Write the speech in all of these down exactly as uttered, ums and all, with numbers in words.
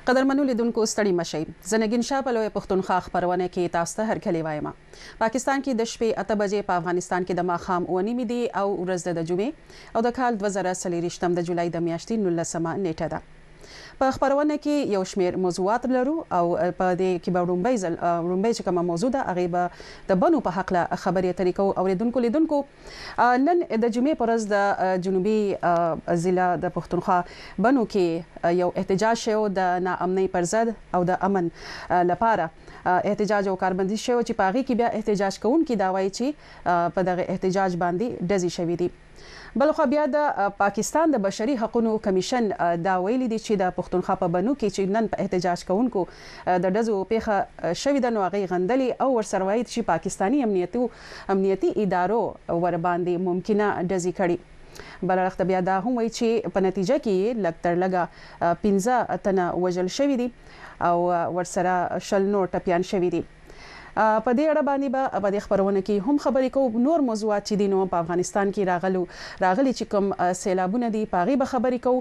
قدرمنو لیدونکو ستړي مشئ. زه نګین شاه په لویه پښتونخوا خپرونه کې تاسو ته هرکلی وایم. پاکستان کې د شپې اته بجې په افغانستان کې د ماښام اوه نیمې دي او ورځ د جمعې او د کال دوه زره څلېرویشتم د جولای د میاشتې نولسمه نیټه ده. په خپرونه کې یو شمېر موضوعات لرو او په دې کې به وړومبی ځل وړومبی چې کومه موضوع ده هغې به د بنو په هکله خبرې اترې کوو. اورېدونکو لیدونکو نن د جمعې په ورځ د جنوبي ضلع د پښتونخوا بنو کې یو احتجاج شوی د ناامنۍ پر ضد او د امن لپاره احتجاج او کاربندي شوی چې په هغې کې بیا احتجاج کوونکي دا وایي چې په دغه احتجاج باندې ډزې شوي دي. بلخو بیا د پاکستان د بشري حقوقو کمیشن دا ویلي دي چې د پښتونخوا په بنو کې چې نن په احتجاج کوونکو د ډزو پیښه شوې ده نو هغې غندلې او ورسره وایي چې پاکستاني امنیتي امنیتي ادارو ورباندې ممکنه ډزې کړي. بل اړخ ته بیا دا هم وایي چې په نتیجه کې لږ تر لږه پنځه تنه وژل شوي دي او ورسره شل نور ټپیان شوي دي. په دې اړه باندې به په دې خپرونه کې هم خبرې کوو. نور موضوعات چې دي نو په افغانستان کې راغلو راغلي چې کوم سیلابونه دي په هغې به خبرې کوو.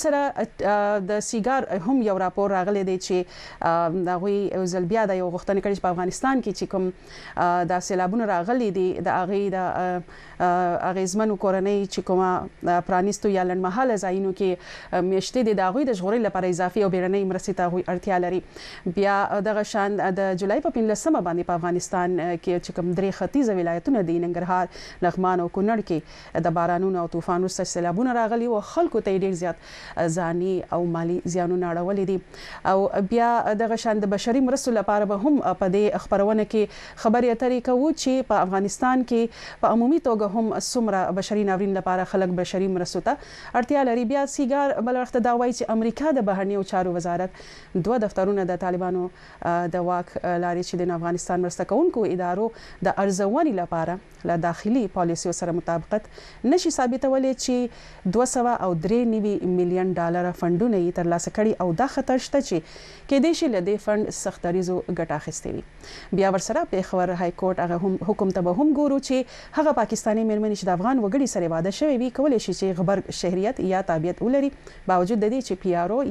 ورسره د سیګار هم یو راپور راغلی دی چې د هغوی یو ځل بیا د یو غوښتنې کړې چې په افغانستان کې چې کوم د سیلابونه راغلي دي د هغې د اغېزمنو کورنۍ چې کومه پرانیستو یا لنډمهاله ځایونو کې میشتې دي د هغوی د ژغورلو لپاره اضافي او بیړنۍ مرستې ته هغوی اړتیا لري. بیا دغه شان د جولای په پنځلسمه باندې په افغانستان کې چې کوم درې ختیځه ولایتونه دي ننګرهار، لغمان او کونړ کې د بارانونو او طوفان وروسته سیلابونه راغلي او خلکو ته ډېر زیات ځاني او مالي زیانونه اړولي دي. او بیا دغه شان د بشري مرستو لپاره به هم په دې خپرونه کې خبرې اترې کوو چې په افغانستان کې په عمومي توګه هم څومره بشري ناورین لپاره خلک بشري مرستو ته اړتیا لري. بیا سیګار بل اړخ ته دا وایي چې امریکا د بهرنیو چارو وزارت دوه دفترونه د طالبانو د واک لارې چې د افغانستان مرسته کوونکو ادارو د ارزونې لپاره له داخلي پالیسیو سره مطابقت نشي ثابتولی چې دوه سوه او درې نوي میلیون ډالره فنډونه یې ترلاسه کړي او دا خطر شته چې کیدای شي له دې فنډ سخت دریزو ګټه اخیستې وي. بیا ورسره پیښور های کورټ هغه هم حکم ته به هم ګورو چې هغه پاکستاني میرمنې چې د افغان وګړي سره واده شوی وي کولی شي چې غبرګ شهریت یا تابعیت ولري باوجود د دې چې پی آر او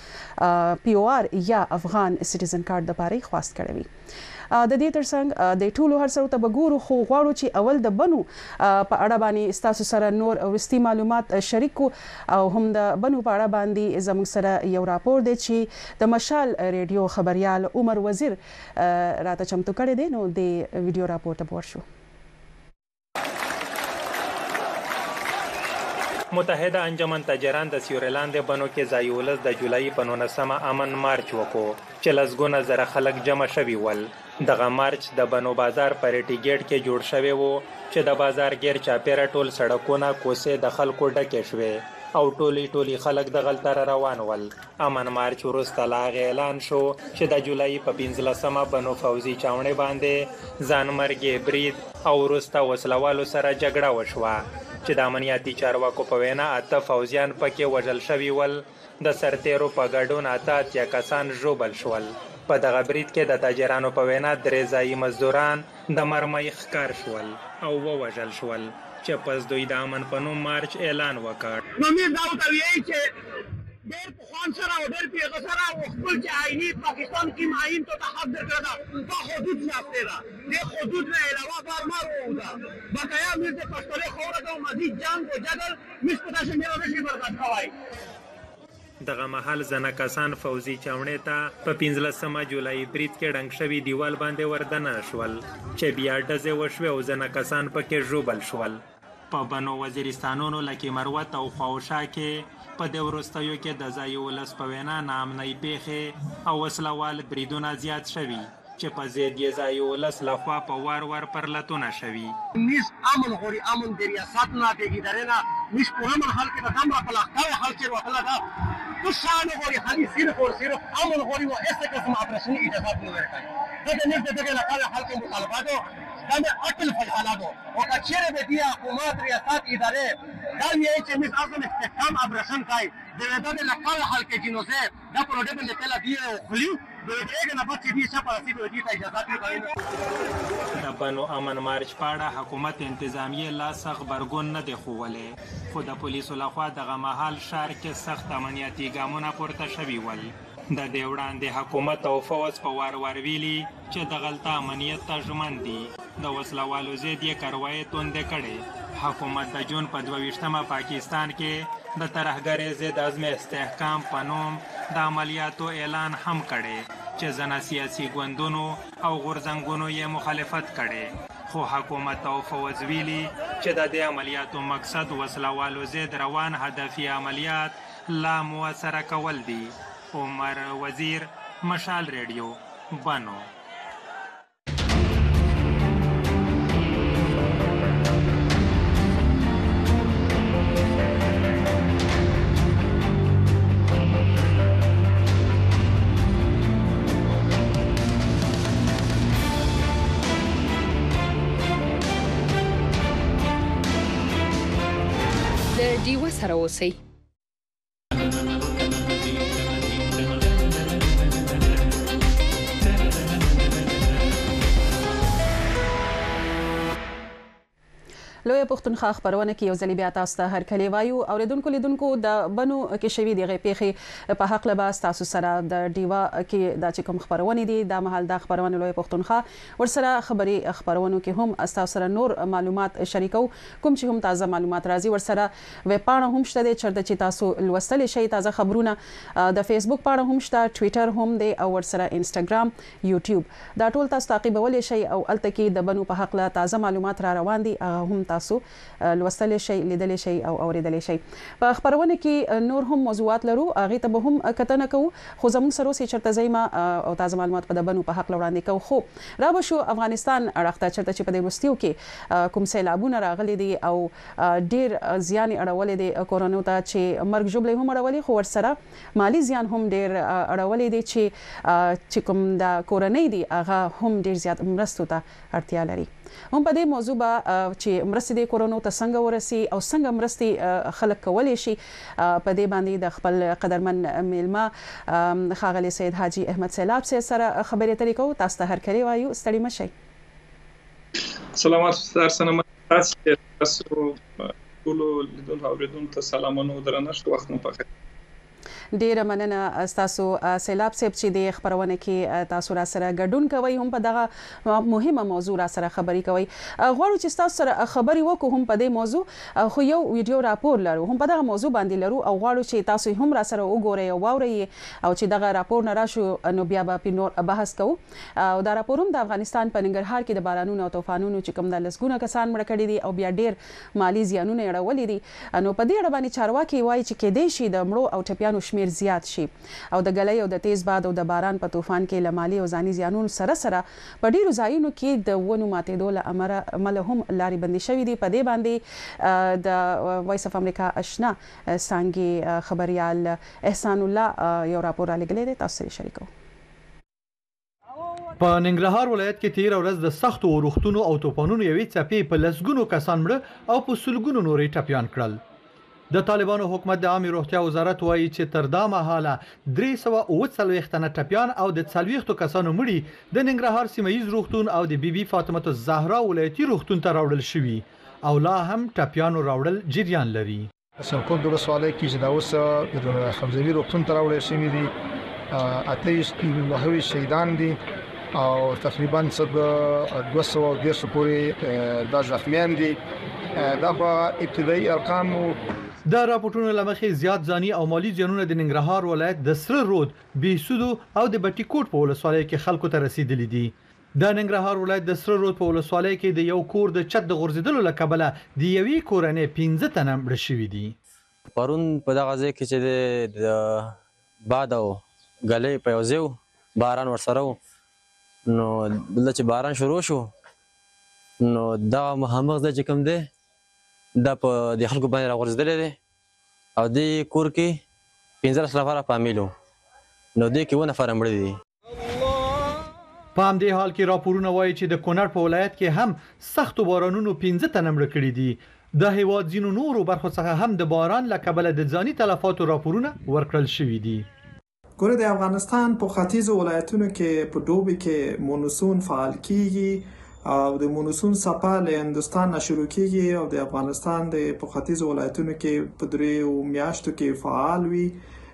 یا پی او آر یا افغان سټیزن کارت دپاره یې خواست کړی وي. د دې ترڅنګ د ټولو هرڅو ته به ګورو خو غواړو چې اول د بنو په اړه باندې ستاسو سره نور وروستي معلومات شریک کړو او هم د بنو په اړه باندې زموږ سره یو راپور دی چې د مشال ریډیو خبریال عمر وزیر راته چمتو کړی دی. نو د ویډیو راپور ته ورشو. متحده انجمن تاجران د سیورلاند بنو کې ځای ولس د جولای په نولسمه امن مارچ وکړو چې لسګونه زره خلک جمع شوي ول. دغه مارچ د بنو بازار په ریټي ګیټ کې جوړ شوی و چې د بازار غیر چاپیره ټول سړکونه کوڅې د خلکو ډکې شوې او ټولي ټولي خلک دغلته روان ول. امن مارچ وروسته لا اعلان شو چې د جولای په پنځلسمه بنو فوزي چاونې باندې ځانمرګي برید او وروسته وسلوالو سره جګړه وشوه چې د امنیتي چارواکو په وینا اته فوزیان پکې وژل شوي ول. د سرتیرو په ګډون اته اتیا کسان ژوبل شول. په دغه برید کې د تاجرانو په وینا درې ځایي مزدوران د مرمۍ ښکار شول او ووژل شول چې پس دوی د امن په نوم مارچ اعلان وکړ. نو موږ دا ورته وایو چې ډېر پخوان سره او ډېر پیغه سره او خپل چې آئیني پاکستان کې معین تو ته حق درکړه ده په حدود ساتلی ده. دې حدود نه علاوه بار مار ووځه بقایا موږ د پښتنې خوره ته مزید جنګ و جدل موږ په داسې میله نشي برداشت کولی. دغه مهال زنه کسان فوزي چاونې ته په پنځلسمه جولای برید کې ډنګ شوي دیوال باندې وردننه شول چې بیا ډزې وشوې او زنه کسان پکې ژوبل شول. په بنو وزیرستانونو لکه مروت او خواوشا کې په دې وروستیو کې د ځایي ولس په وینا ناامنۍ پیښې او وسلوال بریدونه زیات شوي چې په ضد یې ځایي ولس لخوا په وار وار پرلتونه شوي. نیز امن غواړي، امن د ریاست نه د ادارې نه نیز په امن حال کې د دمره په لاښکاره حال کې وتله ده. تو شان غواړي خالي صرف او صرف امن غواړي و هیڅ قسم اپریشني اجازات نه ورکوي. دغه نیز د دغه لپاره حال کې مطالباتو دا مې اټل فیصله ده او که چېرې به دې حکومت ریاست ادارې دا وایي چې موږ اصلا استحکام اپریشن کوي د دغه لپاره حال کې چې نو زه دا پروډکټ له تله دی خولي د بنو امن مارچ په اړه حکومت انتظامیه لا سخت غبرګون نه دی ښوولی خو د پولیسو لخوا دغه مهال ښار کې سخت امنیتي ګامونه پورته شوي ول. د دې وړاندې حکومت او فوج په وار وار ویلي چې د غلطه امنیت ته ژمن دي. د وسلوالو ضد یې کاروایي توندې کړې. حکومت د جون په دوه ویشتمه پاکستان کې د ترهګرۍ ضد عزم استحکام په نوم د عملیاتو اعلان هم کړی چې ځینې سیاسي ګوندونو او غورځنګونو یې مخالفت کړی. خو حکومت او فوج ویلي چې د دې عملیاتو مقصد وسلوالو ضد روان هدفي عملیات لا موثره کول دي. عمر وزیر، مشال ریډیو، بنو. د ډیوه سره اوسئ. لوی پښتونخوا خبرونه کې یو ځل بیا تاسو ته هرکلی وایو. اوریدونکو لیدونکو د بنو کې شوي دغه پیښې په حق لباس تاسو سره د ډیوا کې د چې کوم خبرونه دي د محل د خبرونه لوی پښتونخوا ورسره خبري خبرونو کې هم تاسو سره نور معلومات شریکو کوم چې هم تازه معلومات راځي ورسره ویب پاڼه هم شته چرته چې تاسو لوستل شي تازه خبرونه د فیسبوک پاڼه هم شته ټوئیټر هم دی او ورسره انستګرام یوټیوب دا ټول تاسو تعقیبول شي او الته کې د بنو په حق له تازه معلومات را روان دي هم تاسو لوستل شي لیدل شي او اوریدل شي. په خبرونه کې نور هم موضوعات لرو هغه ته به هم کتنه کوو خو زموږ سره سي چرته زېما او تازه معلومات په بنو په حق وړاندې کوو. خو را به شو افغانستان اړخته چرته چې په دې وروستیو کې کوم سیلابونه راغلي دي او ډیر زیان اړولې دي کورونا ته چې مرګ جوړلې هم اړولې خو ورسره مالی زیان هم ډیر اړولې دي چې چې کوم د کورونا دي هغه هم ډیر زیات مرستو ته اړتیا لري. هم په دې موضوع به چې مرستې د کورونا ته څنګه ورسي او څنګه مرستې خلک کولای شي په دې باندې د خپل قدرمن میلمه ښاغلي سید حاجی احمد سیلاب سره خبرې اترې کوو. تاسو ته هرکلی وایو. ستړي مشئ. سلامات سلام تاسو ټول لیدونکو اوریدونکو ته سلامونه درنښت وخت مو پخیر. ډیره مننه تاسو سیلاب صاحب چې د خبرونه کې تاسو را سره ګډون کوي هم په دغه مهمه موضوع را سره خبري کوي. غواړو چې تاسو سره خبري وکړو هم په دې موضوع خو یو ویډیو راپور لرو هم په دغه موضوع باندې لرو او غواړو چې تاسو هم را سره وګورئ او واورئ او چې دغه راپور نه راشو نو بیا به په نور بحث کوو. او دا راپور هم د افغانستان په ننګرهار کې د بارانونو او طوفانونو چې کوم د لسګونه کسان مړه کړي دي او بیا ډیر مالی زیانونه اړولې دي نو په دې اړه باندې چارواکي وایي چې کې دې شي د مړو او ټپیانو شمیر زیات شي او د غلې او د تیز باد او د باران په طوفان کې لمالي او ځاني زیانونو سره سره په ډیرو ځایونو کې د ونو ماتېدو له امله عمل هم لارې بندي شوې دي. په دې باندې د وایس اف امریکا آشنا څنګه خبريال احسان الله یو راپور لګلې ده تاسو سره شریکو. په ننګرهار ولایت کې تیر ورځ د سختو اورښتونو او طوفانونو یوې څپې په لسګونو کسان مړه او په سلګونو نورې ټپيان کړل. د طالبانو حکومت د عامه روغتیا وزارت وایي چې تر دا مهاله درې سوه اووه څلوېښت تنه ټپیان او د څلوېښتو کسانو مړي د ننګرهار سیمه ییز روغتون او د بی بی فاطمه الزهرا ولایتي روغتون ته راوړل شوي او لا هم ټپیانو راوړل جریان لري. سرکوب د ولسوالۍ کې چې دا اوس د خمزوي روغتون ته راوړل شوي دي اته ویشت وهوي شهیدان دي او تقریبا څه دوه سوه دېرش پورې دا زخمیان دي. دا په ابتدایي ارقامو دا راپورټونه لمخې زیات ځاني او مالی زیانونه د ننګرهار ولایت د سره رود، بیسودو او د بټي کوټ په ولسوالۍ کې خلکو ته رسیدلي دي. د ننګرهار ولایت د سره رود په ولسوالۍ کې د یو کور د چت د غورځېدلو له کبله د یوې کورنۍ پنځه تنه مړه شوي دي. پرون په دغه ځای کې چې د باد او ګلۍ په یو ځای باران ورسره و نو دلته چې باران شروع شو نو دغه مخامخ ځای چې کوم دی دا په د خلکو باندې راغورځېدلی دی او دې کور کې پنځلس نفره فامیل وو نو دې کې اووه نفره مړه دي. په همدې حال کې راپورونه وایي چې د کونړ په ولایت کې هم سختو بارانونو پنځه تنه مړه کړي دي. د هیواد ځینو نورو برخو څخه هم د باران له کبله د ځاني تلفاتو راپورونه ورکړل شوي دي. ګوره د افغانستان په ختیځو ولایتونو کې په دوبي کې مونسون فعال کیږي او د مونسون څپه له هندوستان نه شروع کیږي او د افغانستان د په ختیځو ولایتونو کې په دریو میاشتو کې فعال وي.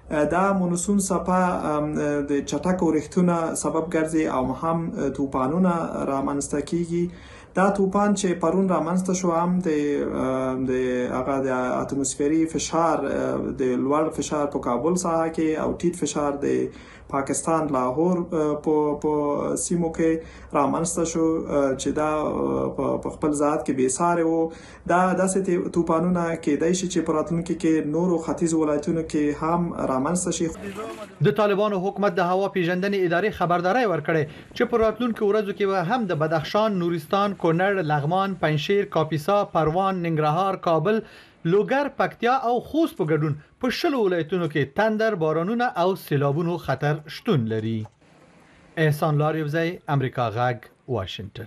دا مونسون څپه د چټک اورښتونو سبب ګرځي او هم طوفانونه رامنځته کیږي. دا طوفان چې پرون رامنځته شو هم د د هغه د اتموسفیري فشار د لوړ فشار په کابل ساحه کې او ټیټ فشار د پاکستان لاهور په په سیمو کې رامنځته شو چې دا په خپل ذات کې بې ساري وو. دا داسې طوفانونه کېدای شي چې په راتلونکي کې نورو ختیځ ولایتونو کې هم رامنځته شي. د طالبانو حکومت د هوا پیژندنې ادارې خبرداري ورکړې چې په راتلونکو ورځو کې هم د بدخشان، نورستان، کونړ، لغمان، پنجشیر، کاپیسا، پروان، ننګرهار، کابل، لوګر، پکتیا او خوست په ګډون په شلو ولایتونو کې تندر، بارانونه او سیلابونو خطر شتون لري. احسان لاریوزی، امریکا غږ، واشنگټن.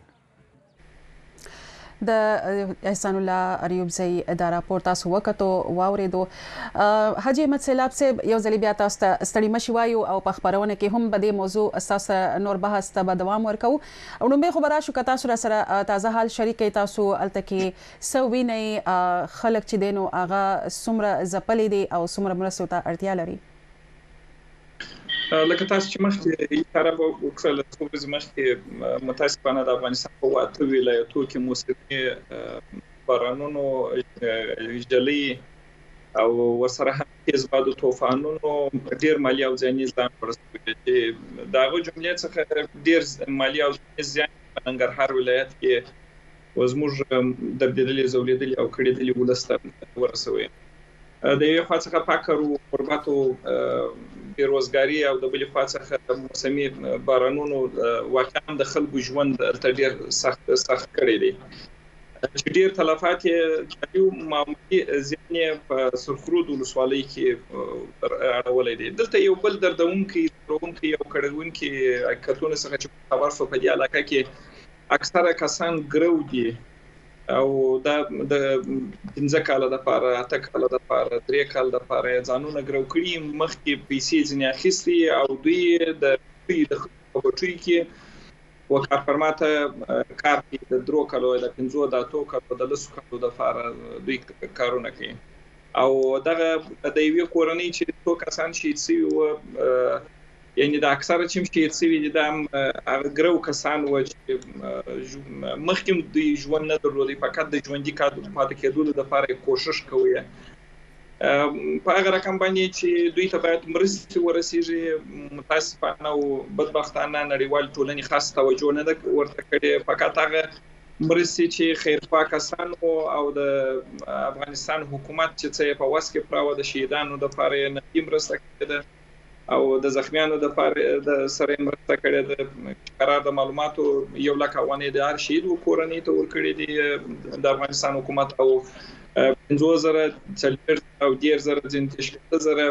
د احسان الله اریوبزی د راپور تاسو وکړو واوریدو. حاجی احمد سیلاب صاحب یو ځل بیا تاسو ته ستړي مشي وایو او په خبرونه کې هم به د موضوع اساس نور بحث ته به دوام ورکو. او نو به خبره شو که تاسو را سره تازه حال شریکې تاسو الته کې سوینې خلک چې دینو هغه څومره ځپلې دي او څومره مرستو ته اړتیا لري. لکه تاسو چې مخکې اشاره وکړه څو ورځې مخکې متاسفانه د افغانستان په اته ولایتو کې موسمي بارانونو، جلۍ او ورسره هم تیز باد او طوفانونو ډېر مالي او ځاني زیان ورسوي چې د هغو جملې څخه ډېر مالي او ځاني زیان په ننګرهار ولایت کې زموږ دبېدلې زولېدلې او کړېدلې ولس ته ورسوي. د یوې خوا څخه فقر او غربت او بیروزګاري او د بلې خوا څخه موسمي بارانونو واقعا د خلکو ژوند ته ډېر سخت سخت کړی دی چې ډېر تلفات یې یو معمولي ځین یې په سرخرود ولسوالۍ کې اړولی دی. دلته یو بل دردونکی دردونکی او کړونکي حقیقتونه څخه چې خبر شو په دې علاقه کې اکثره کسان ګرو دي او دا د پنځه کاله دپاره، اته کاله دپاره، درې کاله دپاره یې ځانونه ګرو کړي، مخکې پیسې ځینې اخیستي او دوی د دوی د خلکو په بټیو کې و کارفرما ته کار کوي. د درو کالو، د پنځو، د اتو کالو، د لسو کالو دپاره دوی کارونه کوي. او دغه د یوې کورنۍ چې څو کسان شهید شوي وو، یعنې د اکثره چې شهید شوي دي دا هم هغه ګرو کسان وو چې مخکې دوی ژوند نه درلودی، فقط د ژوندي پاتې کېدلو دپاره کوشش کوي. په هغه رقم باندې چې دوی ته باید مرستې ورسیږي، متاسفانه او بدبختانه نړیوال ټولنې خاص توجه نه ده ورته کړې. فقط هغه مرستې چې خیرخوا کسانو او د افغانستان حکومت چې څه یې په وس کې پراوه د شهیدانو دپاره یې نقدي مرسته کړې ده او د زخمیانو دپاره د سره یې مرسته کړې ده. قرار د معلوماتو یو لک افغانۍ د هر شهید کورنۍ ته ورکړې دي د افغانستان حکومت او پنځه زره، څلوېښت او دېرش زره، ځینې شپېته زره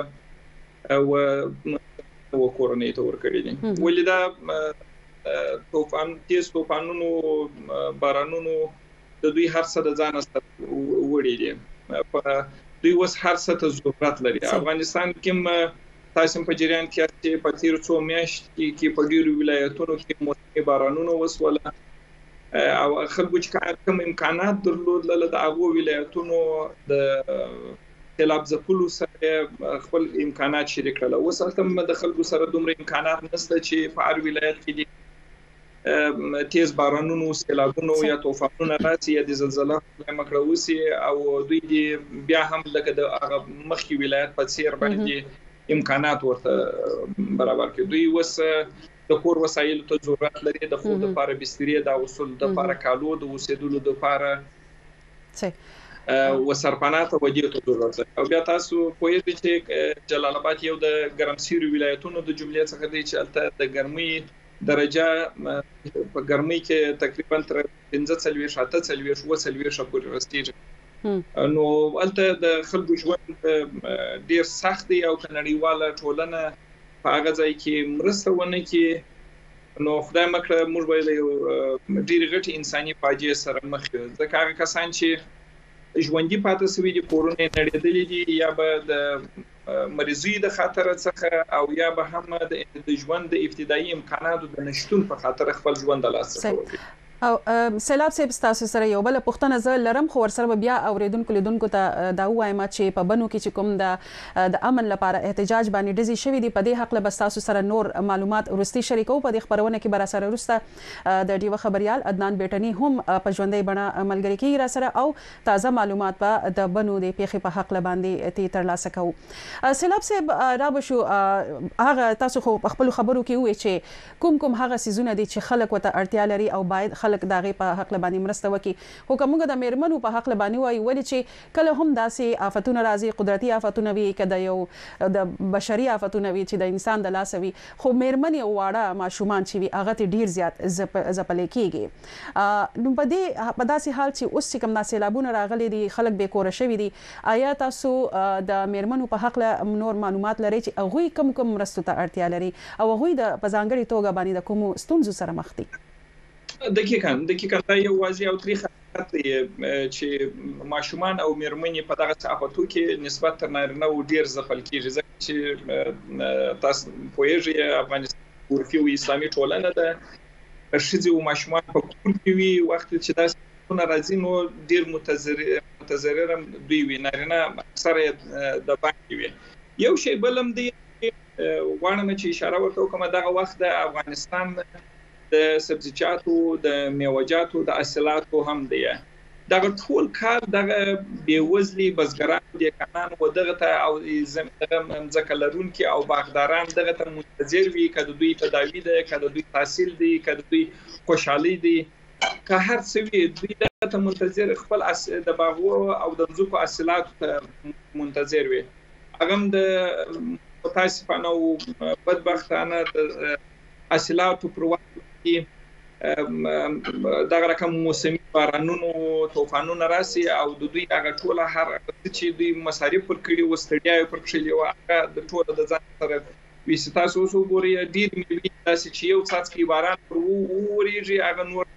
و کورنۍ ته ورکړي دي. ولې دا طوفان تیز طوفانونو بارانونو د دوی هر څه د ځانه سره وړي دي، دوی اوس هر څه ته ضرورت لري. افغانستان کې تاسو په جریان کې چې په تیرو څو میاشتو کې په ډېرو ولایتونو کې موسمي بارانونه وسوله او خلکو چې کوم امکانات درلودل د هغو ولایتونو د سیلاب ځپلو سره خپل امکانات شریک کړل. اوس هلته د خلکو سره دومره امکانات نشته چې په هر ولایت کې تیز بارانونو، سیلابونو یا طوفانونه راشي یا د زلزله مکړه وشي او دوی بیا هم لکه د هغه مخکې ولایت په څیر باندې امکانات ورته برابر کړي. دوی اوس د کور وسایلو ته ضرورت لري، د خوب دپاره بسترې، د غسل دپاره کالو، د اوسېدلو دپاره وسرپناه ته ودې ته ضرورت لري. او بیا تاسو پوهېږئ چې جلال آباد یو د ګرمسیرو ولایتونو د جملې څخه دی چې هلته د ګرمۍ درجه په ګرمۍ کې تقریبا تر پنځه څلوېښت، اته څلوېښت، اوه څلوېښت پورې رسېږي. نو هلته د خلکو ژوند ډېر سخت دی او که نړیواله ټولنه په هغه ځای کې مرسته ونه کړي نو خدای مکړه موږ به له یو ډېرې غټې انساني فاجعې سره مخ یو. ځکه هغه کسان چې ژوندي پاتې شوي دي، کورونه یې نړېدلي دي، یا به د مریضۍ د خاطره څخه او یا به هم د ژوند د ابتدایي امکاناتو د نشتون په خاطر خپل ژوند د لاس څخه ورکړي. او سیلاب صاحب تاسو سره یو بل پوښتنه زه لرم خو ورسره بیا اوریدونکو لیدونکو ته دا وایم چې په بنو کې چې کوم د د امن لپاره احتجاج باندې ډزې شوې دي په دې حق له تاسو سره نور معلومات ورستي شریکو په دې خبرونه کې بر سره ورسته د ډیو خبريال عدنان بیٹنی هم په ژوندۍ بڼه ملګری کیږي را سره او تازه معلومات په د بنو د پیښې په حق له باندې تی ترلاسه کوو. سیلاب صاحب را بشو هغه تاسو خو په خپل خبرو کې وې چې کوم کوم هغه سيزونه دي چې خلک وته اړتیا لري او باید خلک داغه په حق لبانی مرسته وکي. خو کومه د میرمنو په حق لبانی وای ولې چې کله هم داسې آفتونه راځي قدرتي آفتونه وي کده یو د بشري آفتونه وي چې د انسان د لاس وي خو میرمنې او واړه ماشومان چې وي هغه ته ډیر زیات زپلې کیږي. نو په دې په داسې حال چې اوس کوم د سیلابونه راغلي دي خلک به کور شوي دي آیا تاسو د میرمنو په حق له نور معلومات لري چې هغه کم کم مرستو ته اړتیا لري او هغه د پزانګړي توګه باندې د کوم ستونزو سره مخ دي؟ دقیقاً دقیقاً دا یو واضح او تاریخ چې ماشومان او میرمنې په دغه آفتو کې نسبت تر نارینه او ډیر ځپل کیږي ځکه چې تاسو پوهیږئ افغانستان عرفي او اسلامي ټولنه ده ښځې او ماشومان په کور کې وي وخت چې داسې راځي نو ډیر متضرر دوی وي نارینه اکثره د باندې وي. یو شی بلم دی غواړم چې اشاره ورته وکړم دغه وخت د افغانستان د سبزیجاتو د میوه‌جاتو د حاصلاتو هم دی دغه ټول کار دغه بیوزلي بزګران دي کانان و دغه ته او ځمکه لرونکي او باغداران دغه ته منتظر وي کله دوی تداوی ده کله دوی تحصیل دي کله دوی خوشحالي دي که هر څه وي دوی دغه ته منتظر خپل د باغو او د ځمکو حاصلاتو ته منتظر وي. هغه د متاسفانه او بدبختانه د حاصلاتو پر وخت دغه رقم موسمي بارانونو طوفانونو راسي او د دوی هغه ټوله هر چې دوی مصارف پر کړي وستړیا پر کړي او هغه د ټوله د ځان سره وي تاسو اوس وګورئ ډیر ملي داسې چې یو څاڅکی باران پر ووريږي هغه نور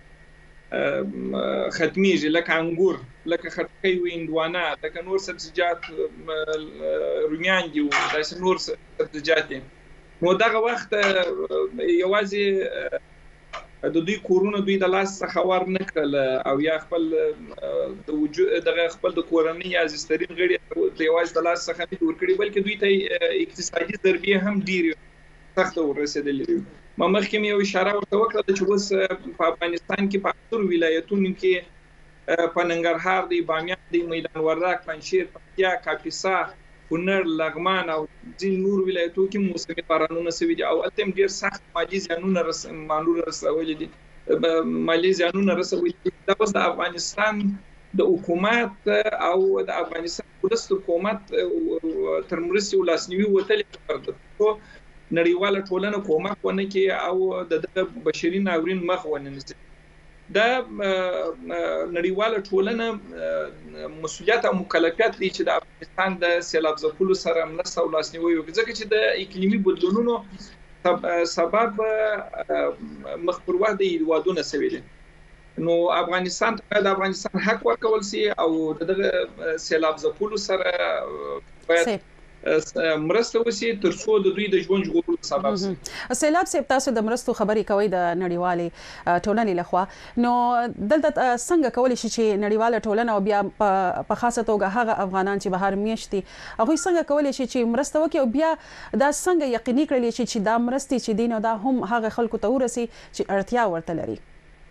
ختميږي لکه انګور لکه خټکي ویندوانه لکه نور سبزیجات رومیان دي او داسې نور سبزیجات دي. نو دغه وخت یوازې د دوی کورونه دوی د لاس څخه ور نه کړل او یا خپل د وجود دغه خپل د کورنۍ عزیزترین غړي د یوازې د لاس څخه نه ور کړی بلکې دوی ته اقتصادي ضربې هم ډیر سخت ورسېدلې. ما مخکې یو اشاره ورته وکړه چې اوس په افغانستان کې په ټول ولایتونو کې په ننګرهار دی بامیان دی میدان وردګ پنځیر پکتیا کاپیسا کونړ لغمان او ځین نور ولایتونو کې موسمي بارانونه شوي دي او اتم ډیر سخت مالي زیانونه رسولي رسولي دي مالي زیانونه رسولي دي. دا اوس د افغانستان د حکومت او د افغانستان پولیس حکومت تر مرستې ولاسنیوي وتلې پرته نړیواله ټولنه کومک ونه کوي او د بشري ناورین مخ ونه نیسي. دا نړیواله ټولنه مسؤلیت او مکلفیت لري چې د افغانستان د سیلاب ځپلو سره مرسته او لاسنیوي وکړي ځکه چې د اقلیمي بدلونونو سبب مخ پر وخت د هیوادونو شوي دي. نو افغانستان ته د افغانستان حق ورکول سي او د سیلاب ځپلو سره باید مرسته وسی تر څو د دوی د ژوند ژغورلو سبب شي. سیلاب صاحب تاسو د مرستو خبرې کوي د نړیوالې ټولنې لخوا نو دلته څنګه کولی شي چې نړیواله ټولنه او بیا په خاصه توګه هغه افغانان چې بهر میشتي هغه څنګه کولی شي چې مرسته وکړي او بیا دا څنګه یقیني کړي چې دا مرستې چې دین او دا هم هغه خلکو ته ورسي چې اړتیا ورته لري؟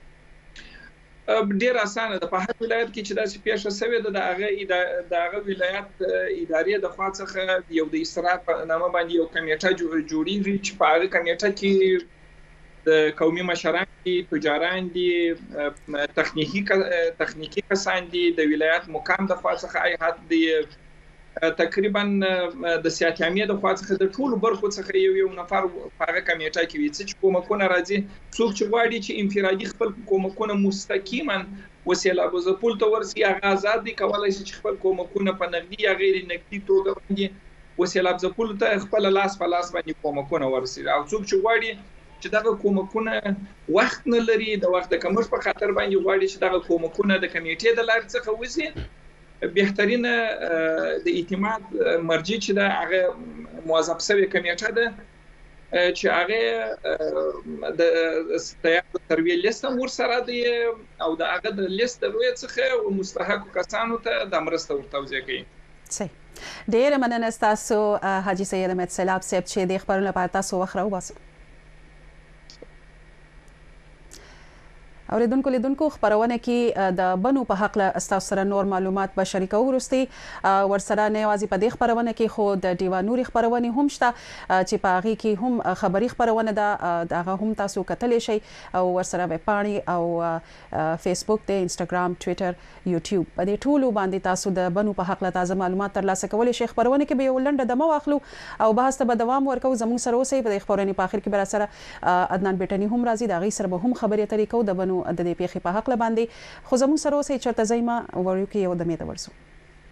ډیر اسانه ده. په هر ولایت کې چې داسې پیښه شوې ده د هغه د هغه ولایت ادارې د خوا څخه یو د اسراف نامه باندې یو کمیټه جوړیږي چې په هغه کمیټه کې د قومي مشران دي تجاران دي تخنیکی تخنیکی کسان دي د ولایت مقام د خوا څخه ایهات دي تقریبا د سیاتیامي د خوا څخه د ټولو برخو څخه یو یو نفر په هغه کمیټه کې وي چې کومکونه راځي څوک چې غواړي چې انفرادي خپل کومکونه مستقیما وسیلاب ځپل ته ورسي هغه آزاد دي کولای شي چې خپل کومکونه په نقدي یا غیر نقدي توګه باندې وسیلاب ځپل ته خپل لاس په لاس باندې کومکونه ورسي او څوک چې غواړي چې دغه کومکونه وخت نه لري د وخت د کمښت په خاطر باندې غواړي چې دغه کومکونه د کمیټې د لارې څخه وځي بهترینه د اعتماد مرجع چې دا هغه موظف شوی کمیټه ده چې هغه د تیار ترویج لیست هم ورسره دی او د هغه د لیست لوی څخه مستحق کسانو ته د مرسته ورتوزیع کوي. صحیح. ډېره مننه ستاسو حاجي سید احمد سیلاب صاحب چې د خبرونو لپاره تاسو وخت راوباسئ. اوریدونکو لیدونکو خبرونه کې د بنو په حق له استاسو سره نور معلومات به شریکو ورستي ورسره نه یوازې په دې خبرونه کې خو د ډیوا نوري خبرونه هم شته چې په هغه کې هم خبري خبرونه ده هغه هم تاسو کتلی شئ او ورسره ویب پاڼې او فیسبوک ته انستګرام ټوئیټر یوټیوب په دې ټولو باندې تاسو د بنو په حق له تازه معلومات ترلاسه کولی شئ. خبرونه کې به یو لنډه دمه واخلو او بحث ته به دوام ورکو. زموږ سره اوسئ. په دې خبرونې په اخر کې به سره عدنان بیٹنی هم راځي د هغې سره به هم خبرې اترې کوو د بنو د دې پیښې په حق باندې. خو زموږ سره اوسئ چېرته ځئ ما وړو کې یو دمې ته ورسو.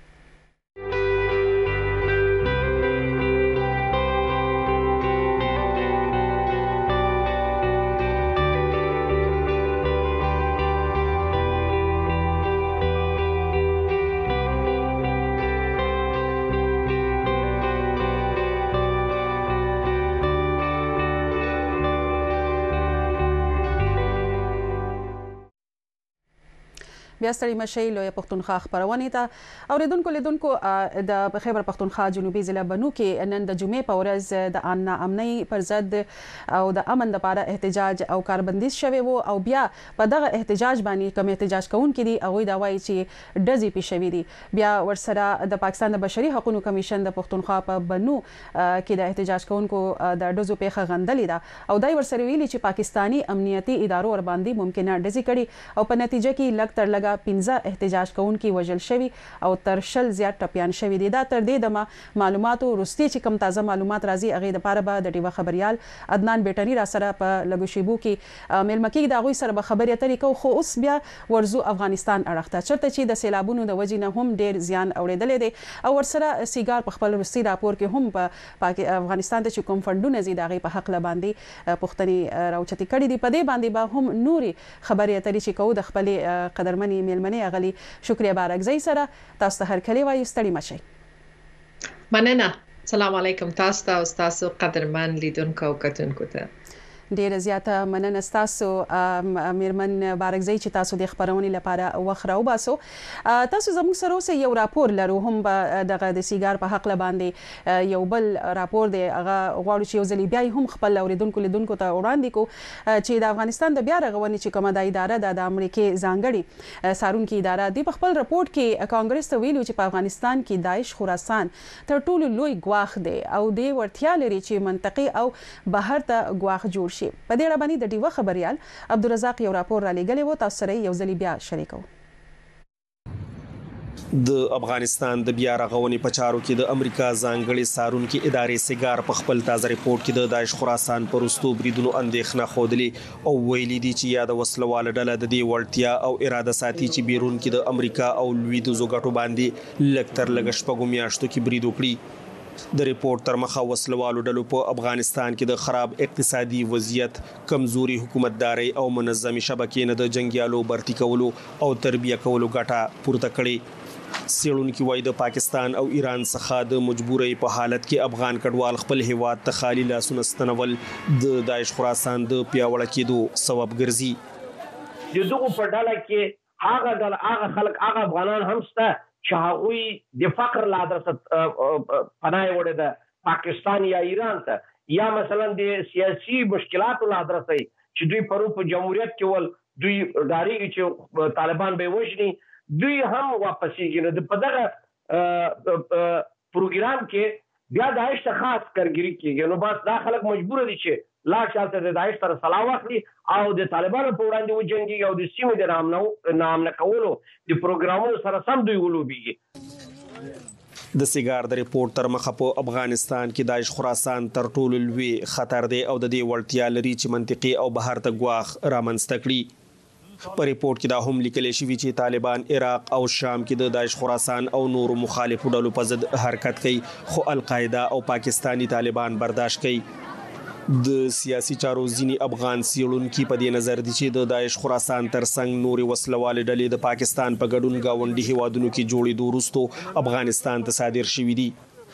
بیا ستړي مشئ لویه پښتونخوا خبرونې ته. اوریدونکو لیدونکو د خیبر پښتونخوا جنوبي ضلع بنو کې نن د جمعې په ورځ د ناامنۍ پر ضد او د امن لپاره احتجاج او کاربندیز شوی و او بیا په دغه احتجاج باندې کوم احتجاج کوونکي دي هغوی دا وایي چې ډزې پې شوي دي. بیا ورسره د پاکستان د بشري حقوقو کمیشن د پښتونخوا په بنو کې د احتجاج کوونکو د ډزو پیښه غندلې ده او دای ورسره ویلي چې پاکستاني امنیتي ادارو ور باندې ممکنه ډزې کړي او په نتیجه کې لږ تر لږه پنځه احتجاج کوونکي وژل شوي او تر شل زیات ټپیان شوي دي. دا تر دې دمه معلوماتو وروستي چې کوم تازه معلومات راځي هغې دپاره به د ډیوه خبریال عدنان بیټني را سره په لږو شیبو کې میلمه کېږي. د هغوی سره به خبرې اترې کوو. خو اوس بیا ورځو افغانستان اړخ ته چېرته چې د سیلابونو د وجې نه هم ډېر زیان اورېدلی دی او ورسره سیګار په خپل وروستي راپور کې هم په افغانستان ته چې کوم فنډونه ځي د هغې په حقله باندې پوښتنې راوچتې کړي دي. په دې باندې به هم نورې خبرې اترې چې کوو د خپلې قدرمنې میلمنې اغلي شکریه بارکزۍ سره. تاسو ته هرکلی وایو. ستړي مشئ. مننه. السلام علیکم تاسو ته او تاسو قدرمن لیدونکو او کتونکو ته. ډیره زیاته مننه ستاسو میرمن بارکزۍ چې تاسو د خبرونې لپاره وخت راوباسو. تاسو زموږ سره اوسئ. یو راپور لرو هم به دغه د سیګار په حقله باندې یو بل راپور دی هغه غواړو چې یو ځلې بیا هم خپل اوریدونکو لیدونکو ته وړاندې کړو چې د افغانستان د بیا رغونې چې کومه د اداره ده د امریکې ځانګړې څارونکې اداره دی په خپل رپورټ کې کانګرس ته ویلي چې په افغانستان کې داعش خراسان تر ټولو لوی ګواښ دی او دې وړتیا لري چې منطقي او بهر ته ګواښ جوړ شي. په دې اړه باندې د ډیوه خبریال عبدالرزاق یو راپور را لېږلی و. تاسو سره یو ځلې بیا شریکو. د افغانستان د بیا رغونې په چارو کې د امریکا ځانګړې څارونکې ادارې سیګار په خپل تازه ریپورټ کې د داعش خراسان پر وروستو بریدونو اندېښنه ښودلې او ویلي دي چې یا د وسلواله ډله د دې وړتیا او اراده ساتي چې بیرون کې د امریکا او لویدیځو ګټو باندې لږ تر لږه شپږو میاشتو کې برید وکړي. د ریپورت تر مخه وسلوالو ډلو په افغانستان کې د خراب اقتصادي وضعیت، کمزوري حکومتداري او منظمې شبکې نه د جنګیالو برتي کولو او تربیه کولو ګټه پورته کړې. څېړونکي وایي د پاکستان او ایران څخه د مجبورۍ په حالت کې افغان کډوال خپل هیواد ته خالي لاسونه ستنول د داعش خراسان د پیاوړه کېدو سبب ګرځي. د دغو په ډله کې هغه ډله هغه خلک هغه افغانان هم شته چې هغوی د فقر له ادرسه پناه وړې ده پاکستان یا ایران ته، یا مثلا د سیاسي مشکلاتو له ادرسه چې دوی پرون په جمهوریت کې ول دوی ډارېږي چې طالبان به یې وژني، دوی هم واپسېږي. نو په دغه پروګرام کې بیا داعش ته خاص کارګري کېږي. نو بس دا خلک مجبور دي چې لاړ شي هلته د داعش سره سلا واخلي او د طالبانو په وړاندې وجنګېږي او د سیمې د ناامنه کولو د پروګرامونو سره سم دوی ولوبېږي. د سیګار د ریپورت تر مخه په افغانستان کې داعش خراسان تر ټولو لوی خطر دی او د دې وړتیا لري چې منطقي او بهر ته ګواښ رامنځته کړي. په ریپورت کې دا هم لیکل شوی چې طالبان عراق او شام کې د داعش خراسان او نورو مخالفو ډلو په ضد حرکت کوي، خو القاعده او پاکستانی طالبان برداشت کوي. د سیاسي چارو ځینی افغان څېړونکي په دې نظر دي چې د داعش خراسان ترڅنګ نورې وسلوالې ډلې د پاکستان په ګډون ګاونډي هیوادونو کې جوړېدو وروسته افغانستان ته صادر شوي دي.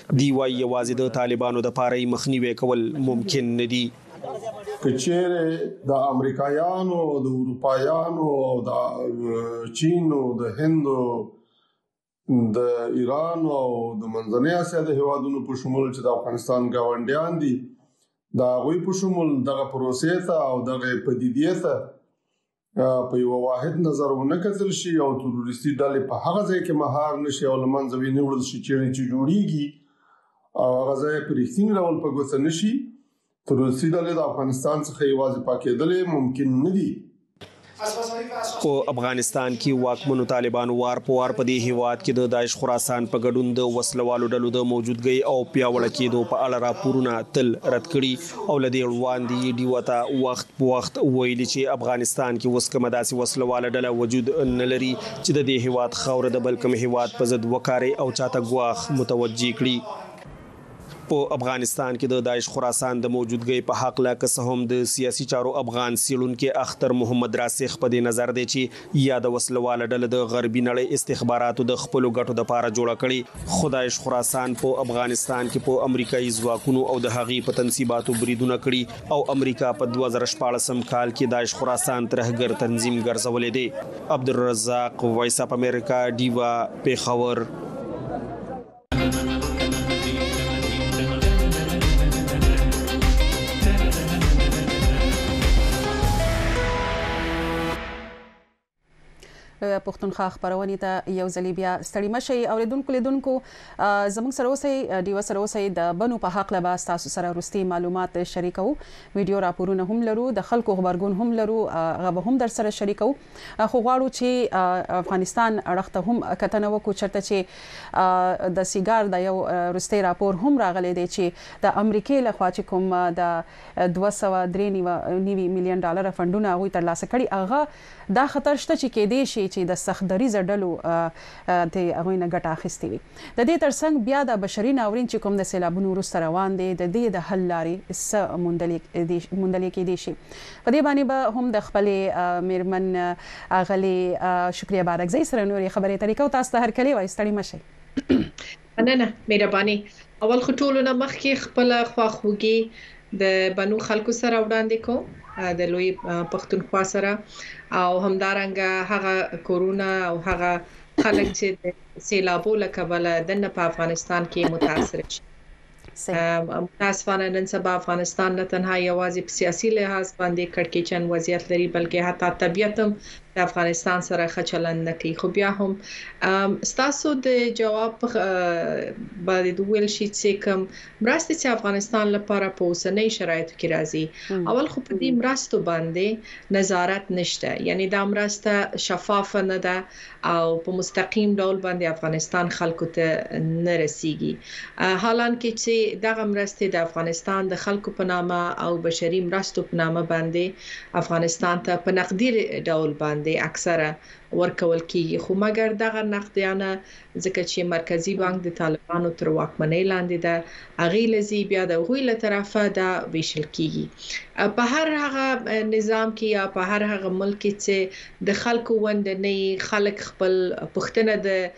دی وايي یوازې د طالبانو د پاره مخنیوي کول ممکن نه دي. کچېره د امریکایانو د اروپایانو او د چین او د هند د ایران او د منځنۍ اسیا د هیوادونو په شمول چې د افغانستان گاونډیان دي دا غوي په شمول دغه پروسې ته او دغه پدیدې ته په یو واحد نظر ونه کتل شي او تروریستي ډلې په هغه ځای کې مهار نشي او لمنځه وینول شي چې جوړیږي او هغه ځای په رښتینی ډول په ګوته نشي. تروریستي ډلې د افغانستان څخه یوازې پاکېدل ممکن نه دي. په افغانستان کې واکمنو طالبانو وار په وار په دې هیواد کې د داعش خراسان په ګډون د وسلوالو ډلو د موجودګۍ او پیاوړه کېدو په اړه راپورونه تل رد کړي او لدې وړاندې دی وته وخت په وخت ویلي چې افغانستان کې اوس کومه داسې وسلواله ډله وجود نه لري چې د دې هیواد خاوره د بل کوم هیواد په ضد وکاري او چاته ګواښ متوجي کړي. په افغانستان کې د داعش خراسان د موجودګۍ په حق لا که هم د سیاسي چارو افغان سیلونکو اختر محمد راسخ په دې نظر دی چې یا د وسلواله ډله د غربي نړۍ استخباراتو د خپل ګټو د پاره جوړه کړي. خدایش خراسان په افغانستان کې په امریکایي ځواکونو او د هغې په تنصیباتو بریدونه کړي او امریکا په دوه زره شپاړسم کال کې داعش خراسان ترهګر تنظیم ګرځولې دی. عبدالرزاق وایس اپ امریکا ډیوا پیښور. پښتونخوا خبرونه ته یو ځلې بیا ستړي مشي اوریدونکو لیدونکو زموږ سره اوسئ ډیو سره اوسئ د بنو په حق لبا تاسو سره وروستي معلومات شریکو ویډیو راپورونه هم لرو د خلکو خبرګون هم لرو هغه هم در سره شریکو خو غواړو چې افغانستان اړخته هم کتنه وکړو چرته چې د سیګار د یو وروستي راپور هم راغلی دی چې د امریکای لخوا چې کوم د دوه سوه درې نوي میلیون ډالر فندونه غوي ترلاسه کړي هغه دا خطر شته چې کې دی شي چې د سختدري زړلو د هغه نه ګټه اخیستي وي. د دې ترڅنګ بیا د بشري ناورین چې کوم د سیلابونو وروسته روان دي د دې د حل لارې څه موندل کېدی شي. په دې باندې به هم د خپل میرمن اغلی شکریا بارکزی سره نورې خبرې طریقو تاسو ته هر کلی وای ستړي مشي. مننه مهرباني. اول خټولو نه مخکې خپل خواخوږي د بنو خلکو سره وړاندې کوم د لوی پښتونخوا سره او همدارنګه هغه کورونا او هغه خلک چې د سیلابو له کبله د په افغانستان کې متاثر شي. متاسفانه نن سبا افغانستان نه تنها یوازې په سیاسي لحاظ باندې کړکېچن وضعیت لري بلکې حتی طبيعت هم د افغانستان سره ښه چلند نه کوي. خو بیا هم ستاسو د جواب باندې د ویل شي چې کوم مرستې چې افغانستان لپاره په اوسنۍ شرایطو کې راځي اول خو په دې مرستو باندې نظارت نشته یعنی دا مرسته شفاف نه ده او په مستقیم ډول باندې افغانستان خلکو ته نه رسیږي. حالانکه چې دغه مرستې د افغانستان د خلکو په نامه او بشري مرستو په نامه باندې افغانستان ته په نقدي ډول باندې اکثره ورکول کیږي خو مګر دغه نقدیانه ځکه چې مرکزی بانک د طالبانو تر واکمنۍ لاندې ده اغه لزی بیا د غوی له طرفه دا ویشل کیږي په هر هغه نظام کې یا په هر هغه ملک کې چې د خلکو وند نه خلک خپل پښتنه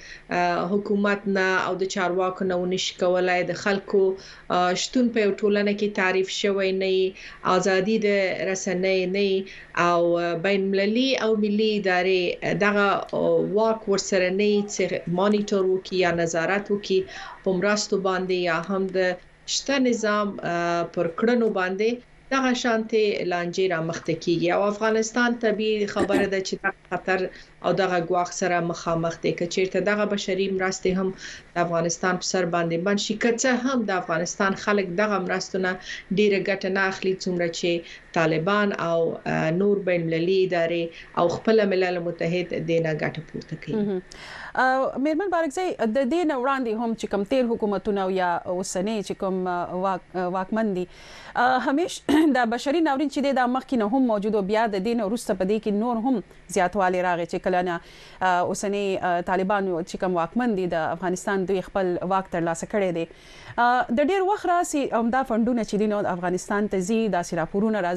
د حکومت نه او د چارواکو نه ونش کولای د خلکو شتون په ټولنه کې تعریف شوی نه ازادي د رسنۍ نه او بین المللي او ملي ادارې دغه واک ورسره نه چې مانیټور وکي یا نظارت وکي په مرستو باندې یا هم د شته نظام پر کړنو باندې دغه شانتي لانجې را مخته کیږي او افغانستان طبيعي خبره ده چې دغه خطر او دغه ګواښ سره مخامخ دي که چیرته دغه بشري مرستې هم د افغانستان په سر باندې باندې شي که هم د افغانستان خلک دغه مرستونه ډیره ګټه نه اخلي څومره چې طالبان او نور بین المللي ادارې او خپل ملل متحد دینه ګټه پورته کوي. میرمن بارکزی د دې نه وړاندې هم چې کوم تیر حکومتونه یا اوسنۍ چې کوم واکمن دي همیشه د بشري ناورین چې د مخکې نه هم موجود بیا د دین وروسته په دې کې نور هم زیاتوالی راغی چې کله نه اوسنۍ طالبان چې کوم واکمن دي د افغانستان دوی خپل واک ترلاسه کړی دی د ډیر وخت راسي همدا فندونه چې د افغانستان ته زی د راپورونه راځي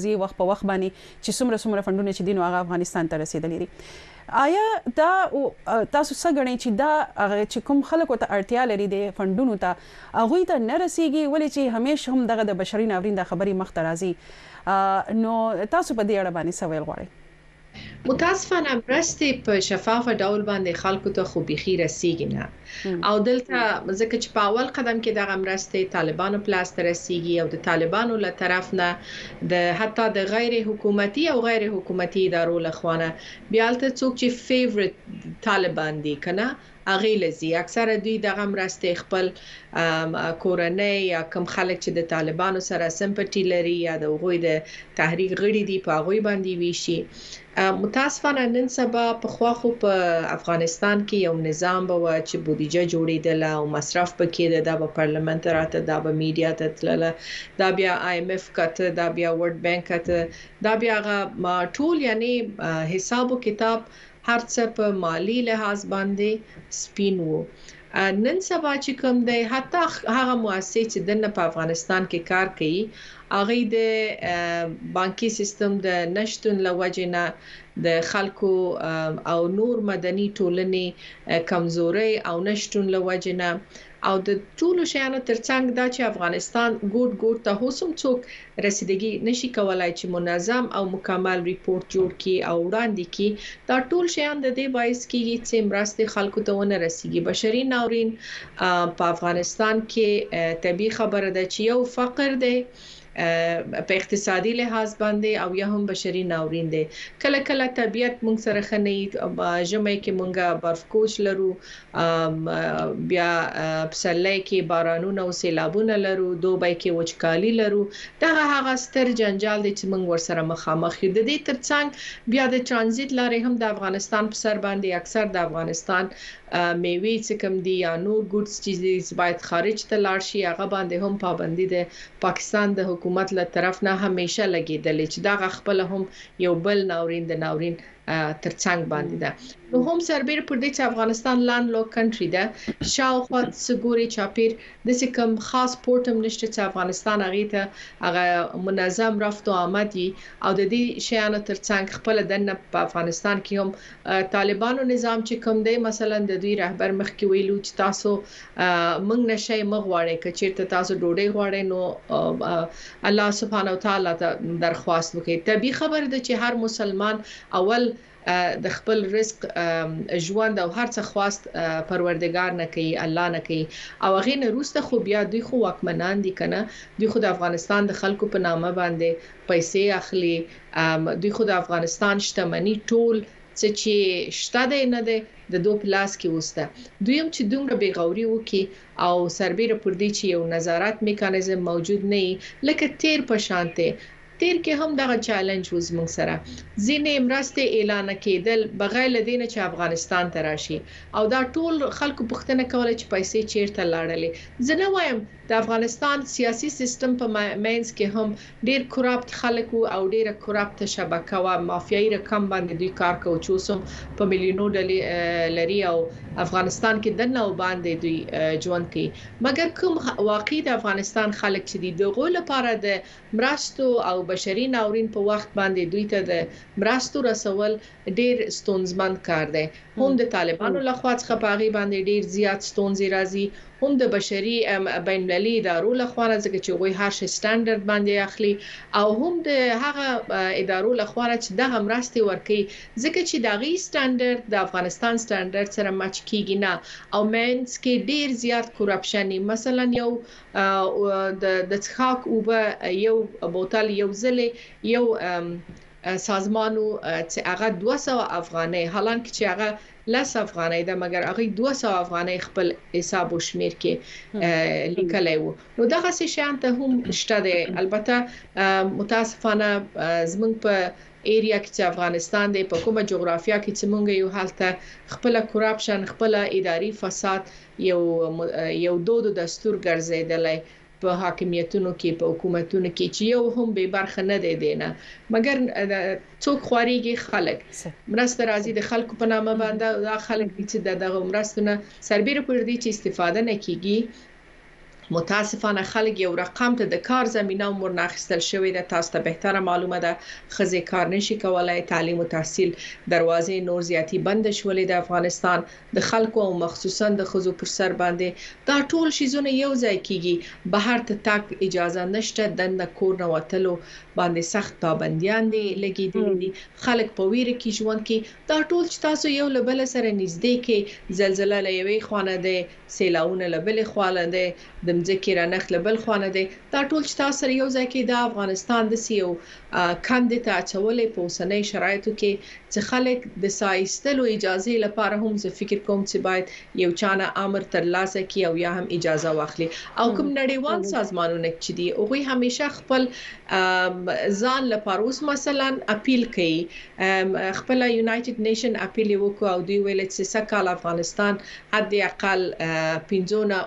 راځي وخت په وخت باندې چې څومره څومره فندونه چې دین او هغه افغانستان ته رسیدلي دي. آیا دا تاسو څه غنئ چې دا چې کوم خلکو ته اړتیا لري د فندونو ته هغه ته نه رسیږي ولې چې همیشه هم دغه د بشري ناورین د خبري مخ ته راځي نو تاسو په دې اړه باندې څه ویل غواړئ؟ متاسفانه مرستې په شفافه ډول باندې خلکو ته خو بيخي رسیږي نه او دلته ځکه چې په اول قدم کې دغه مرستې طالبانو پلاس ته رسیږي او د طالبانو له طرف نه د حتی د غیر حکومتي او غیر حکومتي ادارو له خوانه بیا ته څوک چې فیورټ طالبان دي کنه اغه لزی اکثره دوی دغه مرستې خپل کورنۍ یا کم خلک چې د طالبانو سره سمپټي لري یا د غوي د تحریک غړي دي په غوي باندې ویشي. متاسفانه نن سبا په خوا خو په افغانستان کې یو نظام به و چې بودیجه جوړیدل او مصرف پکې د د پارلمان راته د میډیا ته تلله دا بیا آی ایم ایف کته دا بیا ورلد بانک کته دا بیا ټول یعنی حساب او کتاب هر څه په مالی لحاظ باندې سپین وو. نن سبا چې کوم دی حتی هغه مؤسسې چې دنه په افغانستان کې کار کوي هغه د بانکي سیستم د نشټون لوجنه د خلکو او نور مدني ټولنې کمزوري او نشټون لوجنه او د ټولو شیانو ترڅنګ دا چې افغانستان ګوټ ګوټ ته هوسم څوک رسیدګي نشي کولای چې منظم او مکمل ریپورت جوړ کړي او وړاندې کړي دا ټول شیان د دې باعث کیږي چې مرستې خلکو ته ونه رسیږي. بشري ناورین په افغانستان کې طبيعي خبره ده چې یو فقر دی په اقتصادي لحاظ باندې او یا هم بشري ناورین دي. کله کله طبيعت مونږ سره خني جمعي کې مونږه برف کوچ لرو بیا پسلې کې بارانونه او سیلابونه لرو دوبای کې وچکالي لرو دغه هغه ستر جنجال دي چې مونږ ور سره مخامخ یو. د دې ترڅنګ بیا د ترانزیت لارې هم د افغانستان په سر باندې اکثر د افغانستان میوي چې کوم دي یا نور ګډس چې باید خارج ته لاړ شي هغه باندې هم پابندي ده. پاکستان د حکومت له طرف نه همیشه لګیدل چې دا خپل هم یو بل ناورین د ناورین ترڅنګ باندې ده. نو هم سربېره پر دې چې افغانستان لاند لوک کنټری ده شاوخوا سګوري چاپیر د څه کوم خاص پورټ هم نشته چې افغانستان هغه ته هغه منظم رفت او آمد او د دې شیانو ترڅنګ خپل دنه په افغانستان کې هم طالبانو نظام چې کوم دی مثلا د دوی رهبر مخکې ویلو چې تاسو موږ نشي مغواړي چې چیرته تاسو ډوډۍ غواړئ نو الله سبحانه و تعالی ته درخواست وکړي. طبيعي خبره ده چې هر مسلمان اول د خپل رزق ژوند او هر څه خواست پروردگار نه کوي الله نه کوي او هغه نه روسته خو بیا دوی خو واکمنان دي کنه دوی خو د افغانستان د خلکو په نامه باندې پیسې اخلي دوی خو د افغانستان شتمنۍ ټول چې شته دی نه دی د دوه پلاس کې وسته دوی هم چې دومره بیغوري وکي او سربېره پر دې چې یو نظارت میکانیزم موجود نه لکه تیر په شانته تیر کې هم دغه چیلنج وز موږ سره ځینې مرستې اعلان کېدل بغیر لدینه چې افغانستان ته راشي او دا ټول خلکو پوښتنه کوله چې پیسې چیرته لاړلې. زه نه وایم د افغانستان سیاسي سیستم په مینس کې هم ډیر کراپټ خلک او ډیره کراپټ شبکه او مافیایي رقم باندې دوی کار کوي چې اوسم په میلیونو ډالر لري او افغانستان کې دنه او باندې دوی ژوند کوي. مګر کوم واقعي د افغانستان خلک چې دي دغه لپاره د مرستو او بشري ناورین په وخت باندې دوی ته د مرستو رسول ډیر ستونزمن کار دی. هم د طالبانو لخوا څخه پاغي باندې ډیر زیات ستونزې راځي هم د بشري بین المللي ادارو لخوا ځکه چې غوي هر شي سټانډرډ باندې اخلي او هم د هغه ادارو لخوا چې دغه مرستې ورکي ځکه چې دغه سټانډرډ د افغانستان سټانډرډ سره مچ کیږي نه او مینس کې ډیر زیات کرپشن مثلا یو د د څخاک او یو بوتل یو ځله یو سازمانو چې هغه دوه سوه افغانۍ حالانکه چې هغه لس افغانۍ ده مګر هغه دوه سوه افغانۍ خپل حساب او شمیر کې لیکلای وو. نو دغه څه شان ته هم شته ده. البته متاسفانه زمونږ په ایریا کې چې افغانستان دی په کومه جغرافیا کې چې مونږ یو حالت خپل کرپشن خپل اداري فساد یو یو دود دستور ګرځیدلای په حاکمیتونو کې په حکومتونو کې چې یو هم به برخه نه دی دینه مګر څوک خوريږي خلک مرسته راځي د خلکو په نامه باندې دا خلک چې دغه مرستونه سربېره پر دې چې استفاده نه کیږي متاسفانه خلک یو رقم ته د کار زمينه ورنه اخیستل شوې ده. تاسو ته بهتره معلومه ده خزي کار نشي کولای، تعلیم او تحصیل دروازې نور زیاتی بند شولې د افغانستان د خلکو او مخصوصا د خزو پر سر باندې دا ټول شیزونه یو ځای کیږي. بهر ته تک اجازه نشته، د کور نه وتلو باندې سخت پابندیان دي لګیدلې دي. خلک په ویره کې ژوند کې دا ټول چې تاسو یو لبل سره نږدې کې زلزلہ لوي خوانه ده، سیلاونه لبل خوانه ده، د ځکه رانخ لبل خوانه دي. دا ټول چې تاسو سره یو ځای کې د افغانستان د سیو کاندید اچولې په اوسنۍ شرایطو کې چې خلک د سایستلو اجازه لپاره هم زه فکر کوم چې باید یو چانه امر ترلاسه کړي او یا هم اجازه واخلي. او کوم نړیوال سازمانونه چې دي هغه همیشه خپل ځان لپاره اوس مثلا اپیل کوي، خپل یونایټډ نیشن اپیل وکړو او دوی ویل چې سکهال افغانستان حد اقل پنځونه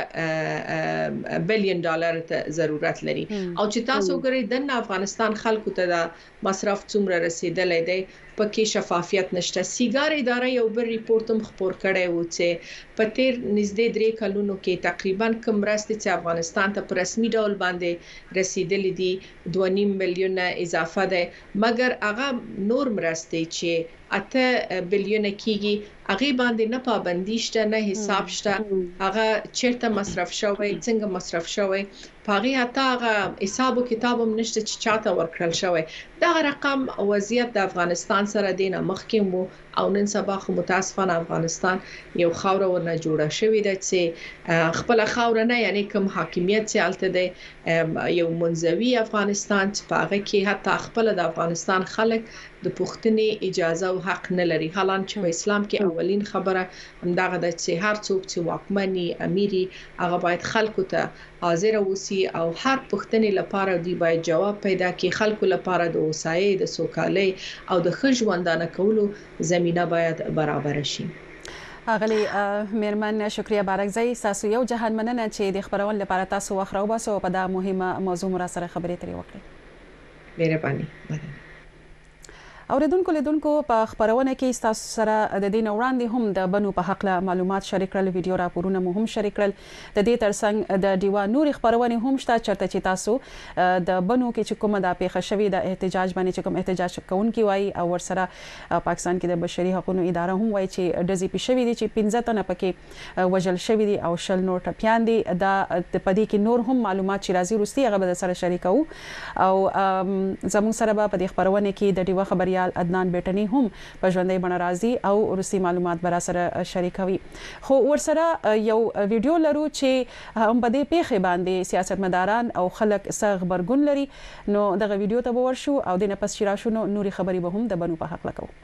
او بلین ډالر ته ضرورت لري. او چې تاسو ګورئ د افغانستان خلکو ته د مصرف څومره رسیدلې دی پکې شفافیت نشته. سیګار اداره یو بل ریپورت هم خبر کړی و چې په تیر نږدې درې کلونو کې تقریبا کم راستي چې افغانستان ته په رسمي ډول باندې رسیدلې دي دوه نیم میلیون اضافه ده، مګر هغه نور مرستې چې اته بلیون کېږي هغه باندې نه پابندي شته، نه حساب شته، هغه چیرته مصرف شوی، څنګه مصرف شوی، پاغي حتی هغه حساب او کتاب هم نشته چې چاته ورکړل شوی. دا رقم وضعیت د افغانستان سره دینه مخکې مو او نن سبا خو متاسفانه افغانستان یو خاور ورنه جوړه شوې ده چې خپل خاور نه، یعنی کوم حاکمیت چې الته ده یو منځوي افغانستان چې پاغه کې حتی خپل د افغانستان خلک د پښتني اجازه او حق نه لري. حالان چې په اسلام کې اولین خبره همدغه ده چې هر څوک چې واکمني اميري هغه باید خلکو ته حاضر اوسي او هر پښتني لپاره دی باید جواب پیدا کړي. خلکو لپاره د اوسایي، د سوکالۍ او د ښه ژوندانه کولو زمينه باید برابر شي. اغلی میرمن شکریه بارکزی، تاسو یو جهان مننه چې د خبرون لپاره تاسو وخت راوباسو په دا مهمه موضوع مر سره خبرې ترې وکړې. مهرباني. اوریدونکو لیدونکو په خبرونه کې تاسو سره د دین وړاندې هم د بنو په حق له معلومات شریک کړل، ویډیو راپورونه مو هم شریک کړل. د دې ترڅنګ د دیوا نوري خبرونه هم شته چرته چې تاسو د بنو کې چې کومه د پیښه شوې د احتجاج باندې چې کوم احتجاج کوونکی وای او ورسره پاکستان کې د بشري حقوقو اداره هم وای چې د زی پی شوې دي چې پنځه تنه پکې وژل شوې دي او شل نور ټپيان دي. دا د پدې کې نور هم معلومات چې راځي روستي هغه به سره شریکو او زموږ سره به په دې خبرونه کې د دیوا خبر عدنان بیٹنی هم په ژوندۍ بڼه راځي او روسي معلومات به سره شریکوي. خو ورسره یو ویډیو لرو چې هم په دې پیښه باندې سیاستمداران او خلک څنګه خبرګون لري، نو دغه ویډیو ته ورشو او د نه پس شراشو نوري خبري به هم د بنو په حق لکو.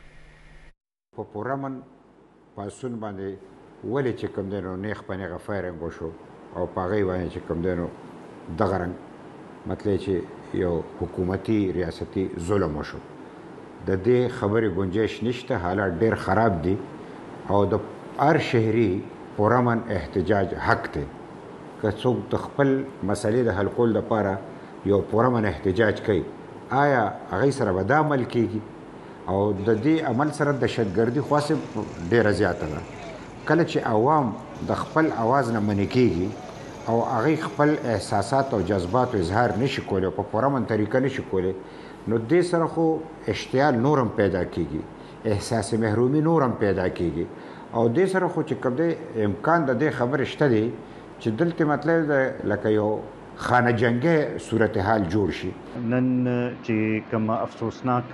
په پورمن پاسون باندې ولې چې کوم دینو نیخ پنه غفایرنګ وشو او پاغي باندې چې کوم دینو دغه رنګ مطلب چې یو حکومتي ریاستي ظلم وشو. د دې خبرې گنجائش نشته، حالات ډېر خراب دي او د هر شهري پرامن احتجاج حق دی. که څوک د خپل مسلې د حل کولو لپاره یو پرامن احتجاج کوي، آیا هغې سره به دا عمل کیږي؟ او د دې عمل سره دهشتګردي خاصه ډېره زیاته ده. کله چې عوام د خپل اواز نه منې کیږي او هغې خپل احساسات او جذبات اظهار نشي کولی، په پرامن طریقه نشي کولی، نو دې سره خو اشتعال نورم پیدا کیږي، احساس محرومي نورم پیدا کیږي او دې سره خو چې کوم دی امکان د دې خبرې شته دی چې دلته مطلب د لکه یو خانه جنگي صورتحال جوړ شي. نن چې کوم افسوسناک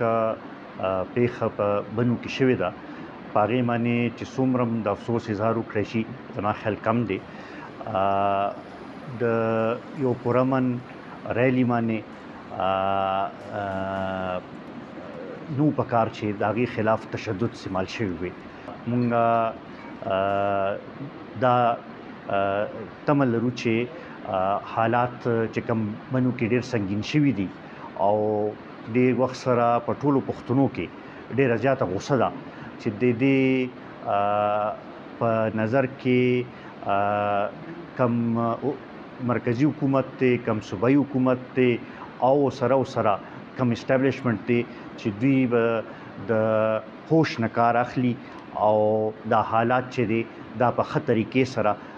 پیښه په بنو کې شوې ده په هغې باندې چې څومره د افسوس اظهار وکړی شي زما خیال کم دی. د یو پرامن ریلی باندې نو پکار چې داغي خلاف تشدد استعمال شوی وي. مونږه دا تمل لرو چې حالات چې کوم بنو کې ډېر سنگین شوي دي او ډېر وخت سره په ټولو پښتنو کې ډېره زیاته غوسه ده چې د دې په نظر کې کم مرکزی حکومت ته، کم صوبایي حکومت ته او سره او سره کم اسټابلیشمنت دی چې دوی به د هوش نه کار اخلي او دا حالات چې دی دا په ښه طریقې سره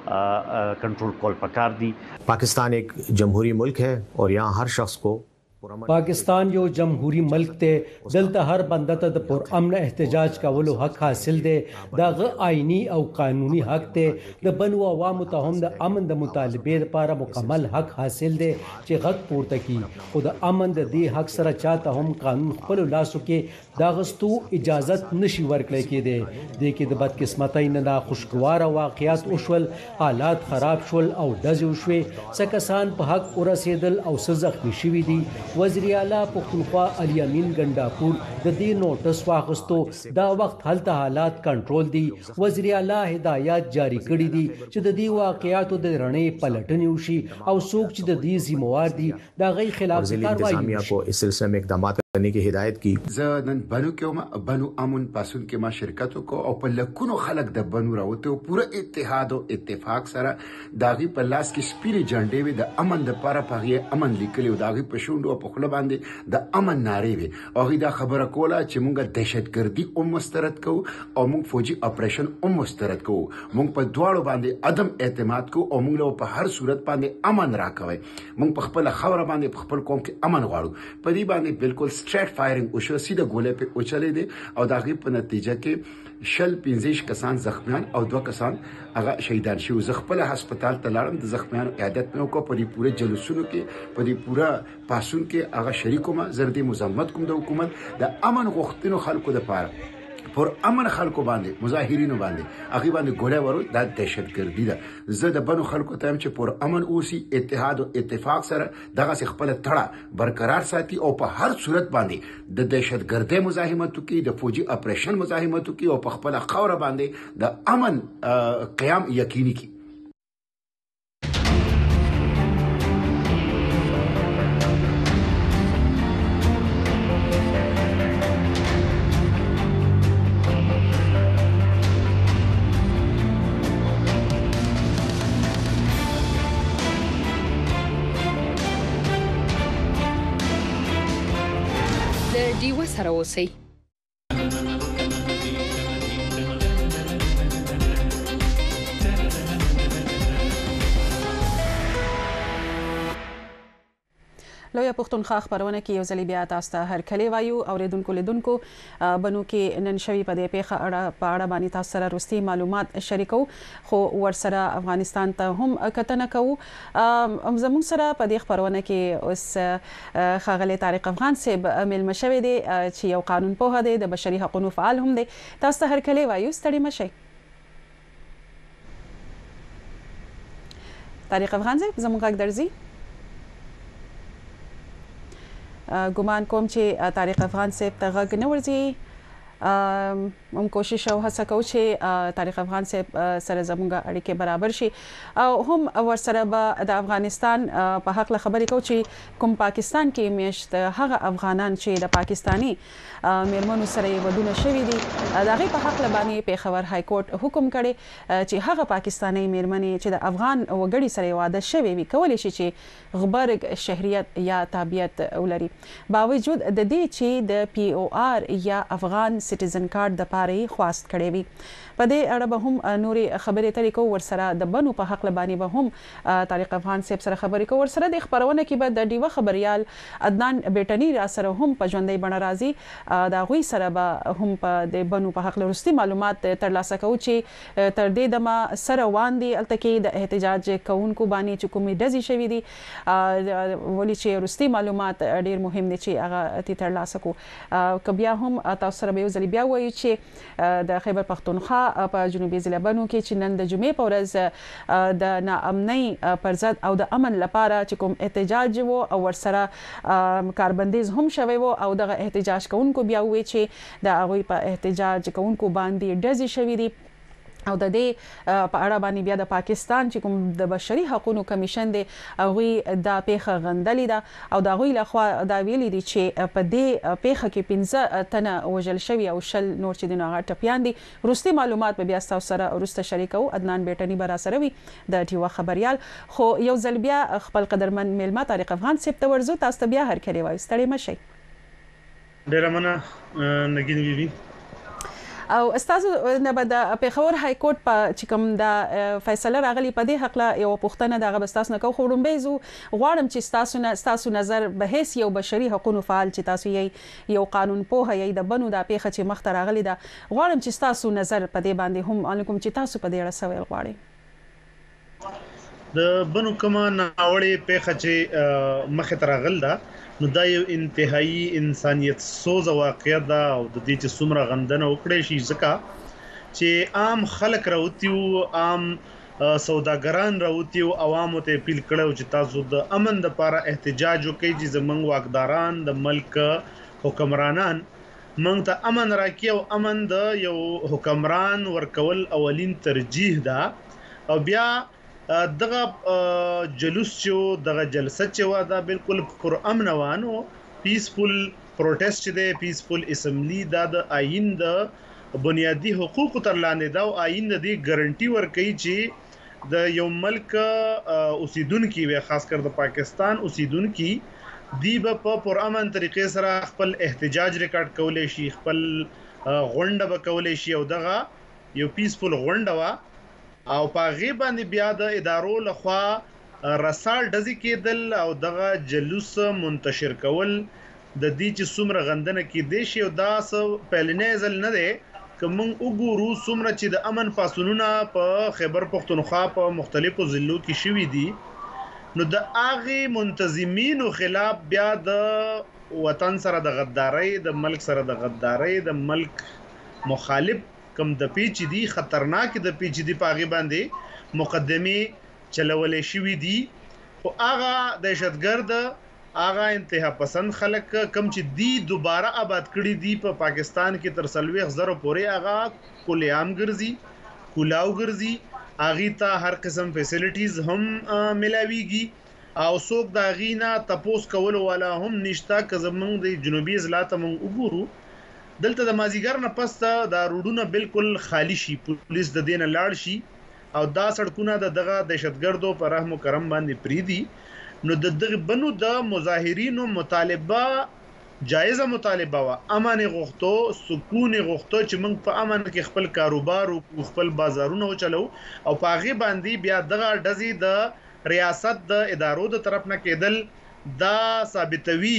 control कॉल पकार दी। पाकिस्तान एक जमहूरी मुल्क है और यहाँ हर शख्स को पाकिस्तान यो जमहूरी मुल्क ते दलता हर बंदा त पुर अमन एहतजाज का वलो हक हासिल दे द आईनी और कानूनी हक ते द बनु अवाम त हम द अमन द मुतालबे पारा मुकम्मल हक हासिल दे चे हक पूर्त की खुद अमन द दी हक सरा चाहता हम कानून खपल लासो के दागस्तु इजाजत नशी वर्कले के दे देखि द बदकिस्मती ना खुशगवार वाकयात उशवल हालात खराब शवल और डज उशवे सकसान प हक उरसेदल और सजख निशिवी दी वज़ीर आला पुख्तनख्वा अली अमीन गंडापुर द दी नोटिस वाखस्तो दा वक्त हलता हालात कंट्रोल दी वज़ीर आला हिदायत जारी कड़ी दी च द दी वाकयात द रणे पलटन उशी और सूख च द दी जिम्मेवार दी दा गई खिलाफ कार्रवाई को इस सिलसिले में इकदाम करने की हिदायत की। जन बनु के बनु अमन पासुन के मा शिरकतों को और पल्लकुनो खलक द बनु रावते पूरा इत्तेहाद और इत्तेफाक सरा दागी पल्लास की स्पीरी झंडे वे द अमन द पारा पागिए अमन लिखले दागी पशुंडो पखला बांधे द अमन नारे वे और दा खबर कोला चिमुंगा दहशतगर्दी उम मुस्तरद को और मुंग फौजी ऑपरेशन उम मुस्तरद को मुंग पर द्वाड़ो बांधे अदम एतमाद को और मुंग लो पर हर सूरत बांधे अमन राखवे मुंग पखपल खबर बांधे पखपल कौम के अमन वाड़ो पदी बांधे बिल्कुल स्ट्रेट फायरिंग उशो सीधा गोले पे उछले दे और दागी पर नतीजा के शल पिंजिश कसान जख्मियान और दो कसान अगा शहीदान शिव जख्पल अस्पताल तलाड़म द जख्मियान इयादत में को परी पूरे जलूसुन के परी पूरा पासुन के अगा शरीकों में जर्दी मुजम्मत कुम द हुकूमत द अमन वक्तिनो खल्को द पारा पर अमन खल्को बांधे मुजाहिरीनो बांधे अगी बांधे गोले वरो दा दहशतगर्दी दा जद बनो खल्को तम च पर अमन ओसी इत्तेहाद और इत्तेफाक सर दगा से खपल तड़ा बरकरार साथी और पर हर सूरत बांधे द दहशतगर्दे मुजाहिमत की द फौजी ऑपरेशन मुजाहिमत की और खपल खौर बांधे द अमन क़याम यकीनी की। ډیوه سره اوسئ. لویه پښتونخوا خبرونه کې یو ځل بیا تاسو ته هر کلی وایو اوریدونکو لیدونکو بنو کې نن شوی په دې پیښه اړه په اړه باندې تاسو سره وروستي معلومات شریکو خو ورسره افغانستان ته هم کتنه کوو. زموږ سره په دې خبرونه کې اوس ښاغلی طارق افغان صاحب میلمه شوی دی چې یو قانون پوه دی د بشري حقوقو فعال هم دی. تاسو ته هر کلی وایو ستړي مشئ. طارق افغان صاحب زموږ غږ درځي؟ ګمان کوم چې طارق افغان صاحب ته غږ نه ورځي. هم کوشش او هڅه کوو چې طارق افغان صاحب سره زموږ اړیکې برابر شي او هم ورسره به د افغانستان په حق خبرې کوو چې کوم پاکستان کې میشت هغه افغانان چې د پاکستانی میرمنو سره ودونه شوي دي د هغې په حق باندې پیښور های کورټ حکم کړی چې هغه پاکستانی میرمنې چې د افغان وګړي سره واده شوي وي کولی شي چې غبرګ شهریت یا تابعیت ولري باوجود د دې چې د پی او آر یا افغان سټیزن کارت د پاره خواست کړی وي. په دې اړه به هم نورې خبرې ترې کوو ورسره د بنو په حق باندې به هم طارق افغان صاحب سره خبرې کوو. ورسره د خبرونه کې به د ډیوه خبریال عدنان بیټنی را سره هم په ژوندۍ بڼه راځي د هغوی سره به هم په د بنو په حق وروستي معلومات ترلاسه کوو چې تر دې دمه سره روان دي هلته کې د احتجاج کوونکو باندې چې کومې ډزې شوي دي ولې چې وروستي معلومات ډېر مهم دي چې هغه تی ترلاسه کړو. که بیا هم تاسو سره به یو ځل بیا وایو چې د خیبر پښتونخوا په جنوبي ضلع بنو کې چې نن د جمعې په ورځ د ناامنۍ پر ضد او د امن لپاره چې کوم احتجاج و او ورسره کاربندیز هم شوی و او دغه احتجاج کوونکو بیا وایي چې د هغوی په احتجاج کوونکو باندې ډزې شوي دي او د دې په اړه باندې بیا د پاکستان چې کوم د بشري حقوقو کمیشن دی هغوی دا پیښه غندلې ده او د هغوی لخوا دا ویلي دي چې په دې پیښه کې پنځه تنه وژل شوي او شل نور چې دي نو هغه ټپیان دي. وروستي معلومات به بیا ستاسو سره وروسته شریکوو. عدنان بیټنی به راسره وي د ډیوه خبریال. خو یو ځل بیا خپل قدرمن میلمه طارق افغان صاحب ته ورځو. تاسو ته بیا هر کلی وایو ستړي مشئ. ډېره مننه نګین بیبي. او استاسو نه به د پیښور های کورټ په چې کوم د فیصله راغلی په دې حق لا یو پوښتنه دغه بستاس نه کو خورم بیزو غواړم چې تاسو نه تاسو نظر به هیڅ یو بشري حقوقو فعال چې تاسو یې یو قانون په هي د بنو د پیښه چې مخ ته راغلی دا غواړم چې تاسو نظر په دې باندې هم علیکم چې تاسو په دې اړه سوال غواړئ د بنو کما ناوړې پیښه چې مخ ته راغل دا نو دا یو انتهایی انسانیت سوز واقعیت دا او د دې چې څومره غندنه وکړي شي ځکه چې عام خلک راوتیو عام سوداګران راوتی او عوامو ته اپیل کړو چې تاسو د امن لپاره احتجاج وکړئ چې زمنګ واکداران د ملک حکمرانان مونږ ته امن راکړي او امن د یو حکمران ورکول اولین ترجیح ده او بیا دغه جلوس چې دغه جلسه چې وا دا بالکل پر امن وانو پیسفل پروټیسټ دی پیسفل اسمبلی دا د آئین د بنیادی حقوق تر لاندې دا او آئین د ګارانټي ورکړي چې د یو ملک اوسیدونکو وي خاص کر د پاکستان اوسیدونکو دی په پرامن طریقې سره خپل احتجاج ریکارډ کولای شي خپل غونډه به کولای شي او دغه یو پیسفل غونډه وا او په غي باندې بیا د ادارو لخوا رسال ډزې کېدل او دغه جلوس منتشر کول د دې چې څومره غندنه کې دي شي او دا څه پهلنې ځل نه دی کوم وګورو څومره چې د امن پاسونونه په خیبر پختونخوا په مختلفو ضلعو کې شوي دي نو د اغه منتظمینو خلاف بیا د وطن سره د غدارۍ د ملک سره د غدارۍ د ملک مخالف کم د پیچ دي خطرناک د پیچ دي پاغي باندې مقدمه چلولې شوي دي او اغه دهشتګرد اغه انتها پسند خلک کم چې دی دوباره آباد کړي دي په پا پاکستان کې تر سلويخ زره پورې اغه کلیام ګرځي کولاو ګرځي اغه ته هر قسم فیسیلیټیز هم ملاويږي او څوک دا غینا تپوس کول ولا هم نشتا که زمونږ د جنوبي ضلعات مونږ وګورو دلته د مازیګر نه پسته دا روډونه بالکل خالی شي پولیس د دینه لاړ شي او دا سړکونه د دغه دهشتګردو په رحم و کرم باندې پریدي نو د دغه بنو د مظاهرینو مطالبه جایزه مطالبه وا امن غوښتو سکون غوښتو چې موږ په امن کې خپل کاروبار او خپل بازارونه چلو او په هغه باندې بیا دغه ډزي د ریاست د ادارو د طرف نه کېدل دا ثابتوي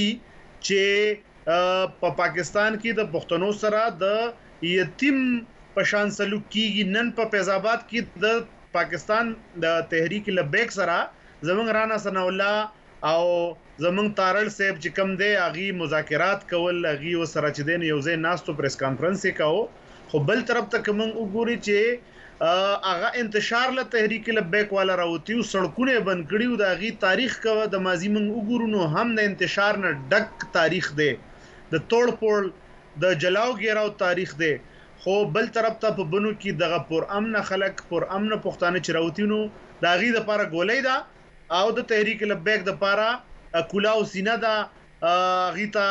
چې په پاکستان کې د پښتنو سره د یتیم پشان سلوک کیږي نن په فیض آباد کې د پاکستان د تحریک لبیک سره زمونږ رانا ثنا الله او زمونږ تارل صاحب چې کوم دی اغي مذاکرات کول اغي وسره چې دین یو ځای ناستو پریس کانفرنس وکاو خو بل طرف ته کوم وګوري چې اغه انتشار له تحریک لبیک والا راوتیو سړکونه بند کړیو د اغي تاریخ کو د ماضی من وګورو نو هم د انتشار نه ډک تاریخ دی د توړ پوړ د جلاو ګیراو تاریخ دی خو بل طرف ته په بنو کې دغه پر امن خلک پر امن پښتانه چراوتینو د اغي د پاره ګولې دا او د تحریک لبیک د پاره کولاو سینه دا غیتا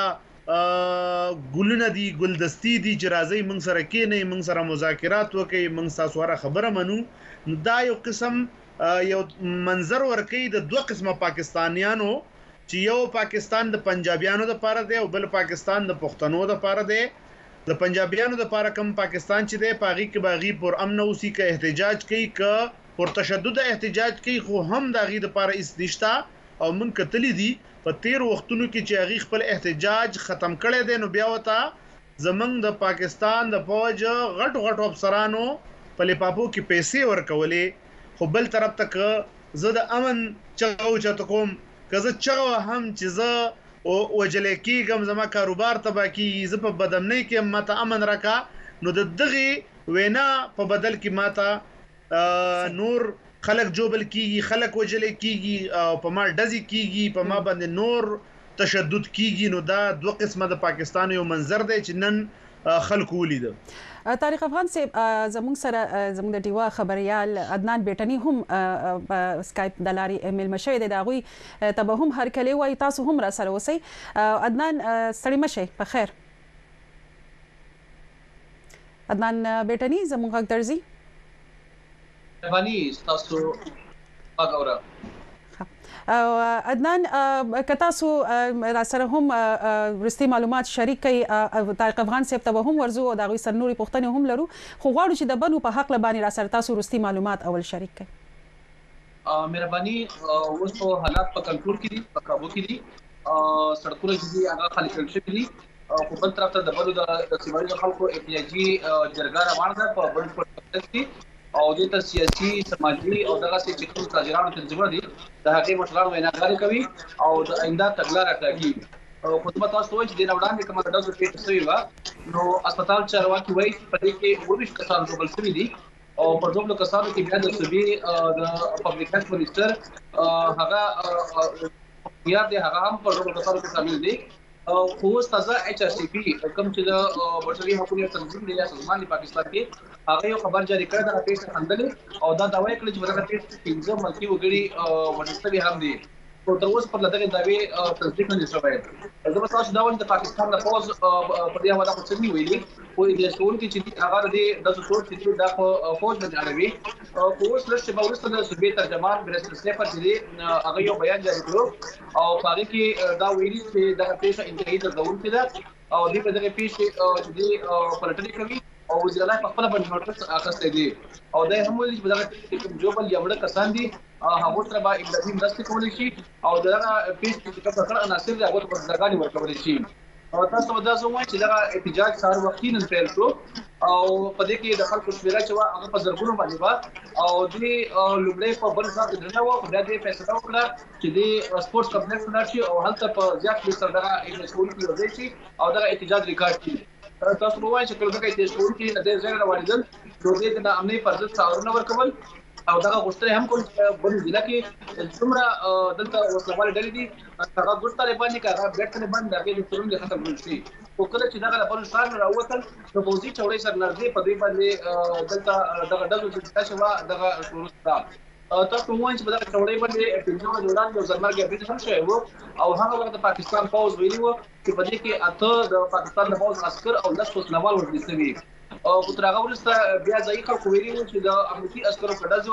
ګلونه دي ګلدستی دي جرازي من سره کې نه من سره مذاکرات وکي من تاسو سره خبره منو دا یو قسم یو منظر ورکی د دوه قسمه پاکستانیانو چې یو پاکستان د پنجابیانو د پاره دی او بل پاکستان د پښتنو د پاره دی د پنجابیانو د پاره کم پاکستان چې دی پاغي کې باغی پر امن اوسې کې احتجاج کوي ک پر تشدد احتجاج کوي خو هم د غي د پاره استدشتا او من کتلې دي په تیر وختونو کې چې غي خپل احتجاج ختم کړي دي نو بیا وتا زمنګ د پاکستان د فوج غټ غټ افسرانو په لپاپو کې پیسې ورکولې خو بل طرف تک زه د امن چغو چته کوم کزه چغو هم چې زه او وجلې کېږم زما کاروبار تبا کې زه په بدمنۍ کې ماته امن راکا نو د دغه وینا په بدل کې ماته نور خلق جوبل کیږي خلق وجلې کیږي او په ما ډزي کیږي په ما باندې نور تشدد کیږي نو دا دوه قسمه د پاکستان یو منظر دی چې نن خلق ولید طارق افغان صاحب زموږ سره زموږ د ډیوا خبريال عدنان بیٹنی هم په سکایپ د لاري ایمیل مشوي د داغوي ته هم هر کله وای تاسو هم را سره وسی عدنان ستړي مشه په خیر عدنان بیٹنی زموږ حق درځي مهرباني تاسو وګوره عدنان کتا سو را سره هم رستي معلومات شریک کوي طارق افغان صاحب ته هم ورزو او دغه سر نوري پښتنه هم لرو خو غواړو چې د بنو په حق لبانی را سره تاسو رستي معلومات اول شریک کړئ. مهرباني اوس په حالات په کنټرول کې دي په قابو کې دي سړکونه چې هغه خالي کړل شوي دي په بل طرف ته د بلو د سیمایي خلکو احتیاجي جرګه روانه ده په بل پروسس کې او د ته سیاسي سماجي او دغه چې ټول تاجرانو تنظیمونه دي د هغې مشرانو ویناګانې کوي او د آینده تګلاره ټاکي. خدمت تاسو وایي چې د وړاندې کومه ډزو پیښه شوې وه نو هسپتال چارواکي وایي په دې کې اووه ویشت کسان ټوبل شوي دي او په دومره کسانو کې بیا د صوبې د پبلک هیلث منسټر هغه بیا د هغه هم په دومره کسانو کې شامل دي. خو اوس تازه ایچ آر سی پی کوم چې د بشري حقوقو تنظیم دی یا سازمان دی پاکستان کې هغه یو خبر جاری کړی دا پیښه خندلې او دا دعوی کړی چې دغه پیښه پنځه ملکي وګړي ورسته هم دي خو تر اوسه پر دغه دعوی تصدیق نه شوی. زه به تاسو دا وایم د پاکستان د فوج په دې حواله څه نه ویلي خو د ټول کې چې هغه د د څو چې دا په فوج باندې اړوي خو اوس لږ به ورسته د صوبې ترجمان برسټر سلیپر چې هغه یو بیان جاری کړو او هغه کې دا ویلي چې دغه پیښه انتهایی دردونکې ده او دې په دغه پیښه چې دې پلټنې کوي او وزیر الله په خپل باندې نوټس اخیستی دی او دا هم ویلي چې په دغه کوم جو بل یا وړه کسان دي هغو سره به امدادي مرستې کولی شي او دغه پیښې چې کوم کړه عناصر دي هغو ته به سزاګانې ورکولی شي. تاسو به دا زه ووایم چې دغه احتجاج سهار وختي نن پیل شو او په دې کې د خلکو شمېره چې وه هغه په زرګونو باندې وه او دوی لومړی په بل ځای کې درنه وه خو بیا دوی فیصله وکړه چې دوی سپورټس کمپلیکس ته لاړ شي او هلته په زیات شمېر سره دغه احتجاج کوونکي یو ځای شي او دغه احتجاج ریکارډ کړي. تاسو به ووایم چې کله دغه احتجاج کوونکي له دې ځای نه راوړېدل نو دوی ته د امنیت پر ضد سهارونه ورکول او دغه غوښتنې هم کوم چې بل ضلع کې څومره دلته وسلوالې ډلې دي هغه ګوټ طالبان دي که هغه بیټ طالبان دي هغې د تړون دي ختم کړل شي خو کله چې دغه له بلوچستان نه راووتل نو پوځي چوړۍ سره نږدې په دوی باندې دلته دغه ډزو چې څه شوه دغه شروع شوه. تاسو ووایم چې په دغه چوړۍ باندې پنځه ورځې وړاندې یو ځلمرګی برید هم شوی و او هغه وخت د پاکستان پوځ ویلي و چې په دې کې اته د پاکستان د پوځ عسکر او لس وسلوال وژل شوي او تر هغه وروسته بیا ځایي خلکو ویلي وو چې د امنیتي عسکرو په ډزو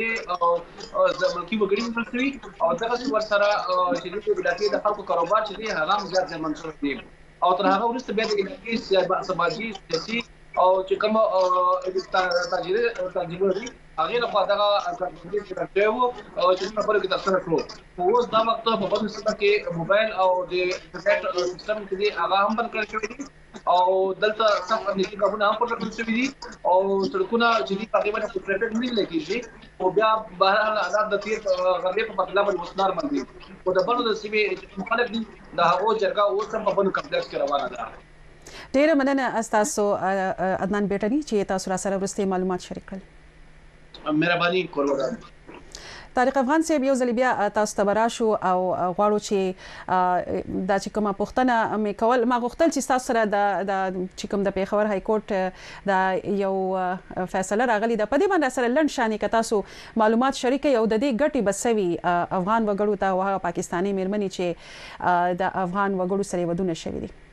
درې ملکي وګړي وژل شوي او دغسې ورسره چې دې ولایتي د خلکو کاروبار چې دی هغه هم زیات زیانمن شوی دی او تر هغه وروسته بیا د علاقې سماجي سیاسي او چې کوم تنظیمونه دي هغې لخوا دغه کارکوونکي چې راټولی وو چې دوی خبرو کې ترسره کړو خو اوس دا وخت په بدو سیمه کې موبایل او د انټرنیټ سیسټم چې دی هغه هم بند کړل شوي دي او دلته سخت امنیتي ګامونه هم پورته کړل شوي دي او سړکونه چې دي په هغې باندې خو ټرافیک نه لیدلی کېږي خو بیا بهرحال حالات د تېر غرمې په پرتله باندې اوس نارمل دي خو د بلو د سیمې چې خلک دي د هغو جرګه اوس هم په بنو کمپلیکس کې روانه ده. ډېره مننه ستاسو عدنان بیټني چې تاسو را سره وروستي معلومات شریک کړل. مهرباني کولو. طارق افغان صاحب یو ځل بیا تاسو ته به راشو او غواړو چې دا چې کومه پوښتنه مې کول ما غوښتل چې ستاسو سره د چې کوم د پېښور های کورټ د یو فیصله راغلې ده په دې باندې سره لنډ شانې که تاسو معلومات شریک کړئ او د دې ګټې به څه وي افغان وګړو ته او هغه پاکستاني مېرمنې چې د افغان وګړو سره یې ودونه شوي دي.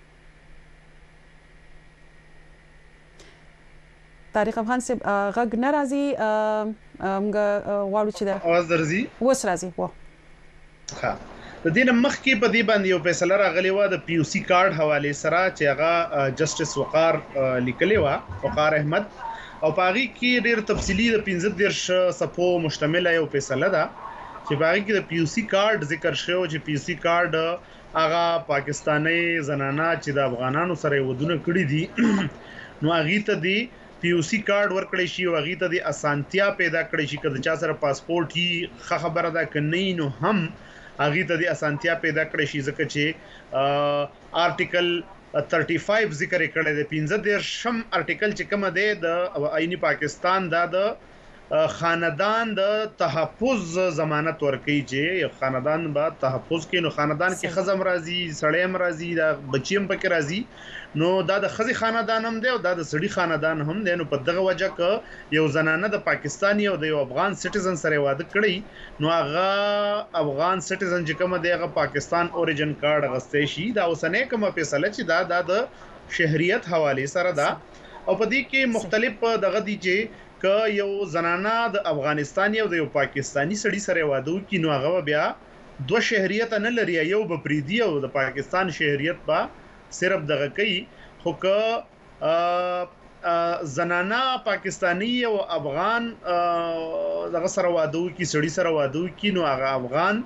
طارق افغان صاحب غږ نه راځي موږ غواړو چې د اواز درځي اوس راځي و ښه د دې نه مخکې په دې باندې یو فیصله راغلې وه د پی یو سی کارډ حوالې سره چې هغه جسټس وقار لیکلې وه وقار احمد او په هغې کې ډېر تفصیلي د پنځه دېرش صفحو مشتمله یو فیصله ده چې په هغې کې د پی یو سی کارډ ذکر شوی چې پی یو سی کارډ هغه پاکستاني زنانه چې د افغانانو سره یې ودونه کړي دي نو هغې ته دی پی یو سی کارډ ورکړی شي او هغې ته د اسانتیا پیدا کړی شي که د چا سره پاسپورټ وي ښه خبره ده که نه نو هم هغې ته د اسانتیا پیدا کړی شي ځکه چې آرټیکل تھرٹی فائیو ذکر یې کړی دی پنځه دېرشم آرټیکل چې کومه دی د آئینی پاکستان دا د خاندان د تحفظ ضمانت ورکوي چې یو خاندان به تحفظ کوي نو خاندان کې ښځه هم راځي سړی هم راځي دا بچي هم پکې راځي نو دا د ښځې خاندان هم دی او دا د سړي خاندان هم دی نو په دغه وجه که یو زنانه د پاکستاني او د یو افغان سټیزن سره واده کړی نو هغه افغان سټیزن چې کومه دی هغه پاکستان اوریجن کارډ اخیستی شي دا اوسنۍ کومه فیصله چې دا دا د شهریت حوالې سره ده او په دې کې مختلف دغه دي چې ک یو زنانه د افغانستان یو د یو پاکستانی سړي سره واده وکړي نو هغه بیا دوه شهریت نه لري یو به پریدي او د پاکستان شهریت با صرف دغه کوي خو ک زنانه پاکستانی او افغان دغه سره واده وکړي سړي سره واده وکړي نو هغه افغان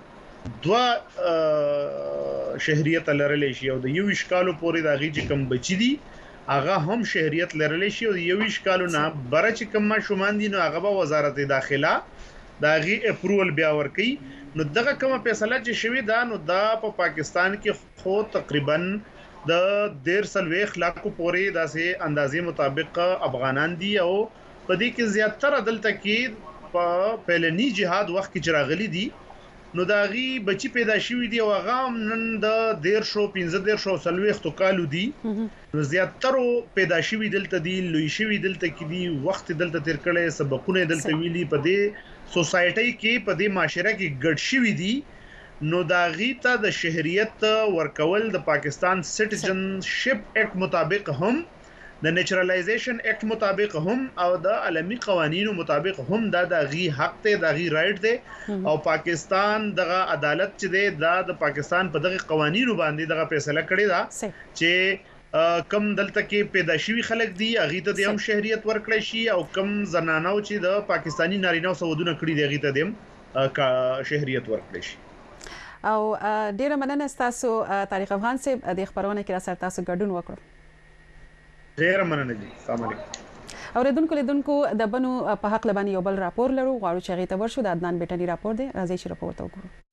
دوه شهریت لرلی شي او د یو اشکالو پورې د غي کم بچی دي هغه هم شهریت لرلی شي او یو اشکالو نه بره چې کم شومان دي نو هغه به وزارت داخله دا غي اپروول بیا ورکي نو دغه کومه فیصله چې شوی دا نو دا په پا پاکستان کې خو تقریبا د ډیر سلويخ لاکو پورې داسې اندازې مطابق افغانان دي او په دې کې زیاتره دلته کې په پهلنی جهاد وخت کې چراغلي دي نو دا غي بچی پیدا شوی دی او هغه نن د ډیر شو پنځه ډیر شو سلويخ تو کالو دي نو زیاتره پیدا شوی دلته دی لوی شوی دلته کې دی وخت دلته تیر کړي سبقونه دلته ویلي په دې سوسایټي کې په دې معاشره کې ګډ شوی دی نو دا غي ته د شهریت ورکول د پاکستان سټیزنشپ اکټ مطابق هم د نیچرلایزیشن اکټ مطابق هم او د عالمي قوانینو مطابق هم دا د غي حق ته د غي رائټ دی او پاکستان دغه عدالت چې دی دا د پاکستان په دغه قوانینو باندې دغه فیصله کړی دا چې کم دلته کې پیدا شوی خلک دی اغه ته د هم شهریت ورکړی شي او کم زنانو چې د پاکستانی نارینه سعودونه کړی دی اغه ته د هم شهریت ورکړی شي او ډیره مننه تاسو طارق افغان صاحب د خبرونه کې را سره تاسو ګډون وکړو ډیره مننه دي السلام علیکم اوریدونکو لیدونکو د بنو په حق لبانی یو بل راپور لرو غواړو چې غیته ورشو د عدنان بیٹنی راپور دی راځي چې راپور ته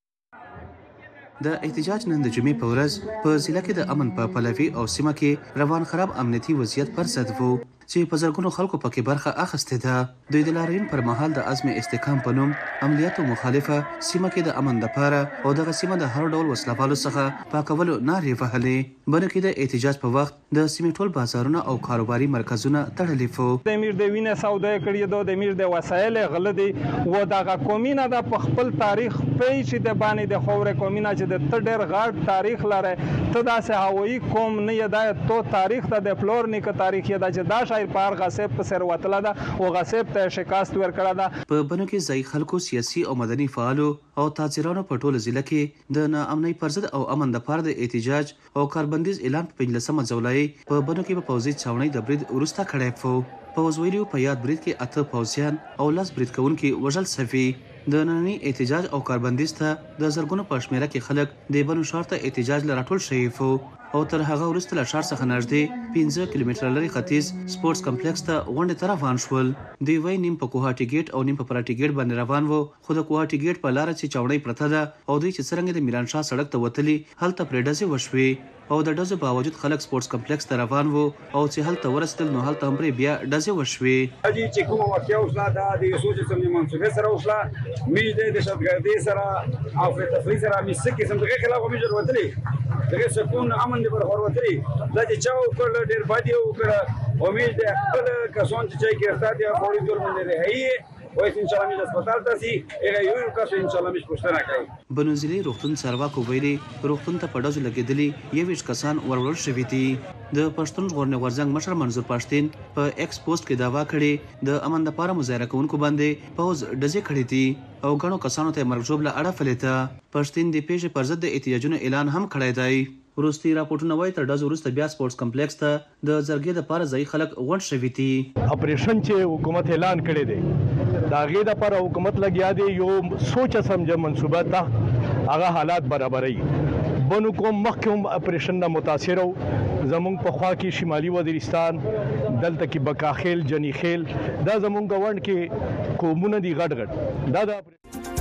وګورو د احتجاج نن د جمعې په ورځ په ضلع کې د امن په پلوي او سیمه کې روان خراب امنیتي وضعیت پر ضد وو چې په زرګونو خلکو پکې برخه اخیسته ده دوی د لاریون پر مهال د عزم استحکام په نوم عملیاتو مخالفه سیمه کې د امن لپاره او د سیمه د هر ډول وسلوالو څخه پاکولو نارې وهلې بنه کې د احتجاج په وخت د سیمې ټول بازارونه او کاروباري مرکزونه تړلي وو د امیر د وینې سودا کړی دوه د امیر د وسایل غلدي و دغه کومینه د خپل تاریخ په چې د باندې د خوره کومینه چې د تډر غاټ تاریخ لري ته داسې هوایی کوم نه یاد ته تاریخ د فلور نیک تاریخ یاد چې دا پار غصب په سر وتله ده او غصب ته شکست ورکړه ده په بنو کې ځای خلکو سیاسي او مدني فعالو او تاجرانو په ټوله ضلع کې د ناامنۍ پر ضد او امن لپاره د احتجاج او کاربندیز اعلان په پنځلسمه جولای په بنو کې په پوځي چاونۍ د برید ورسته کړی وو پوز ویلو په یاد برید کې اته پوځیان او لاس برید کوونکي وژل شوي د نننی احتجاج او کاربندیز ته د زرګونو په شمیره کې خلک د بنو شهر ته احتجاج لراټول شوي وو او تر هغه وروسته له ښار څخه نږدې پنځه کیلومتره لري ختیځ سپورتس کمپلیکس ته غونډې ته روان شول دوی وایي نیم په کوهاټي ګیټ او نیم په پراټي ګیټ باندې روان وو خو د کوهاټي ګیټ په لاره چې چاونۍ پرته ده او دوی چې څرنګه د میرانشاه سړک ته وتلي هلته پرې ډزې وشوې او د ډزو باوجود خلک سپورتس کمپلیکس ته روان وو او چې هلته ورسېدل نو هلته هم پرې بیا ډزې وشوې اجي چې کومه واقعه وشوه دا د سوچ سم منصوبې سره وشوه مې د دهشتګردي سره او په تفریح سره مې څه قسم دغه خلاف مې جوړ وتلې دغه سکون امن دی پر ورتلې دا چې چاو کړل ډېر باندې وکړه امید ده خپل کسان چې ګرفتار دي فوري ډول باندې هي وای ان شاء الله مې هسپتال ته سي هغه یو کس ان شاء الله مې پوښتنه کوي بنوزلي روغتون چارواکو ویلي روغتون ته په ډزو لګېدلي یویش کسان ورول شوي دي د پښتون ژغورنې غورځنګ مشر منظور پښتين په ایکس پوسټ کې داوا کړې د امن لپاره مظاهره کوونکو باندې پوز ډزې کړې دي او غنو کسانو ته مرګ ژوبله اړه فلیته پښتين د پیښې پر ضد د احتجاجونو اعلان هم کړی دی وروستي راپورټونه وایي تر ډزو وروسته بیا سپورتس کمپلیکس ته د زرګې لپاره ځای خلک غونډ شوي دي اپریشن چې حکومت اعلان کړی دی دا غي د پر حکومت لګیا دی یو سوچ سمجه منصوبه ته هغه حالات برابرۍ بنو کوم مخکوم اپریشن نه متاثر زمونږ په خوا کې شمالي وزیرستان دلته کې بکاخیل جنیخیل دا زمونږ غونډ کې قومونه دي غټ غټ دا د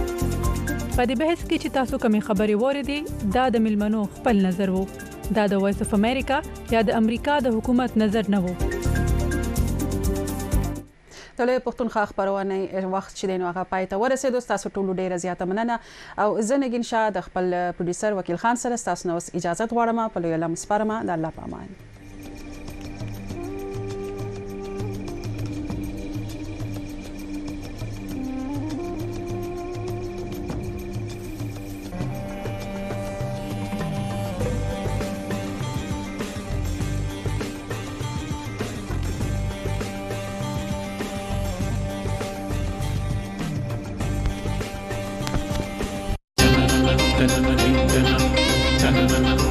په دې بحث کې چې تاسو کومې خبرې وریدي دا د ملمنو خپل نظر وو دا د وایس اف امریکا یا د امریکا د حکومت نظر نه وو تله پښتونخوا خبرونه وخت چې دینو هغه پای ته ورسېدو تاسو ټول ډیره زیاته مننه او زنګین شاه د خپل پروډوسر وکیل خان سره تاسو نو اجازه غواړم په لوی لمس پرما د الله پامان تننني تنن تننن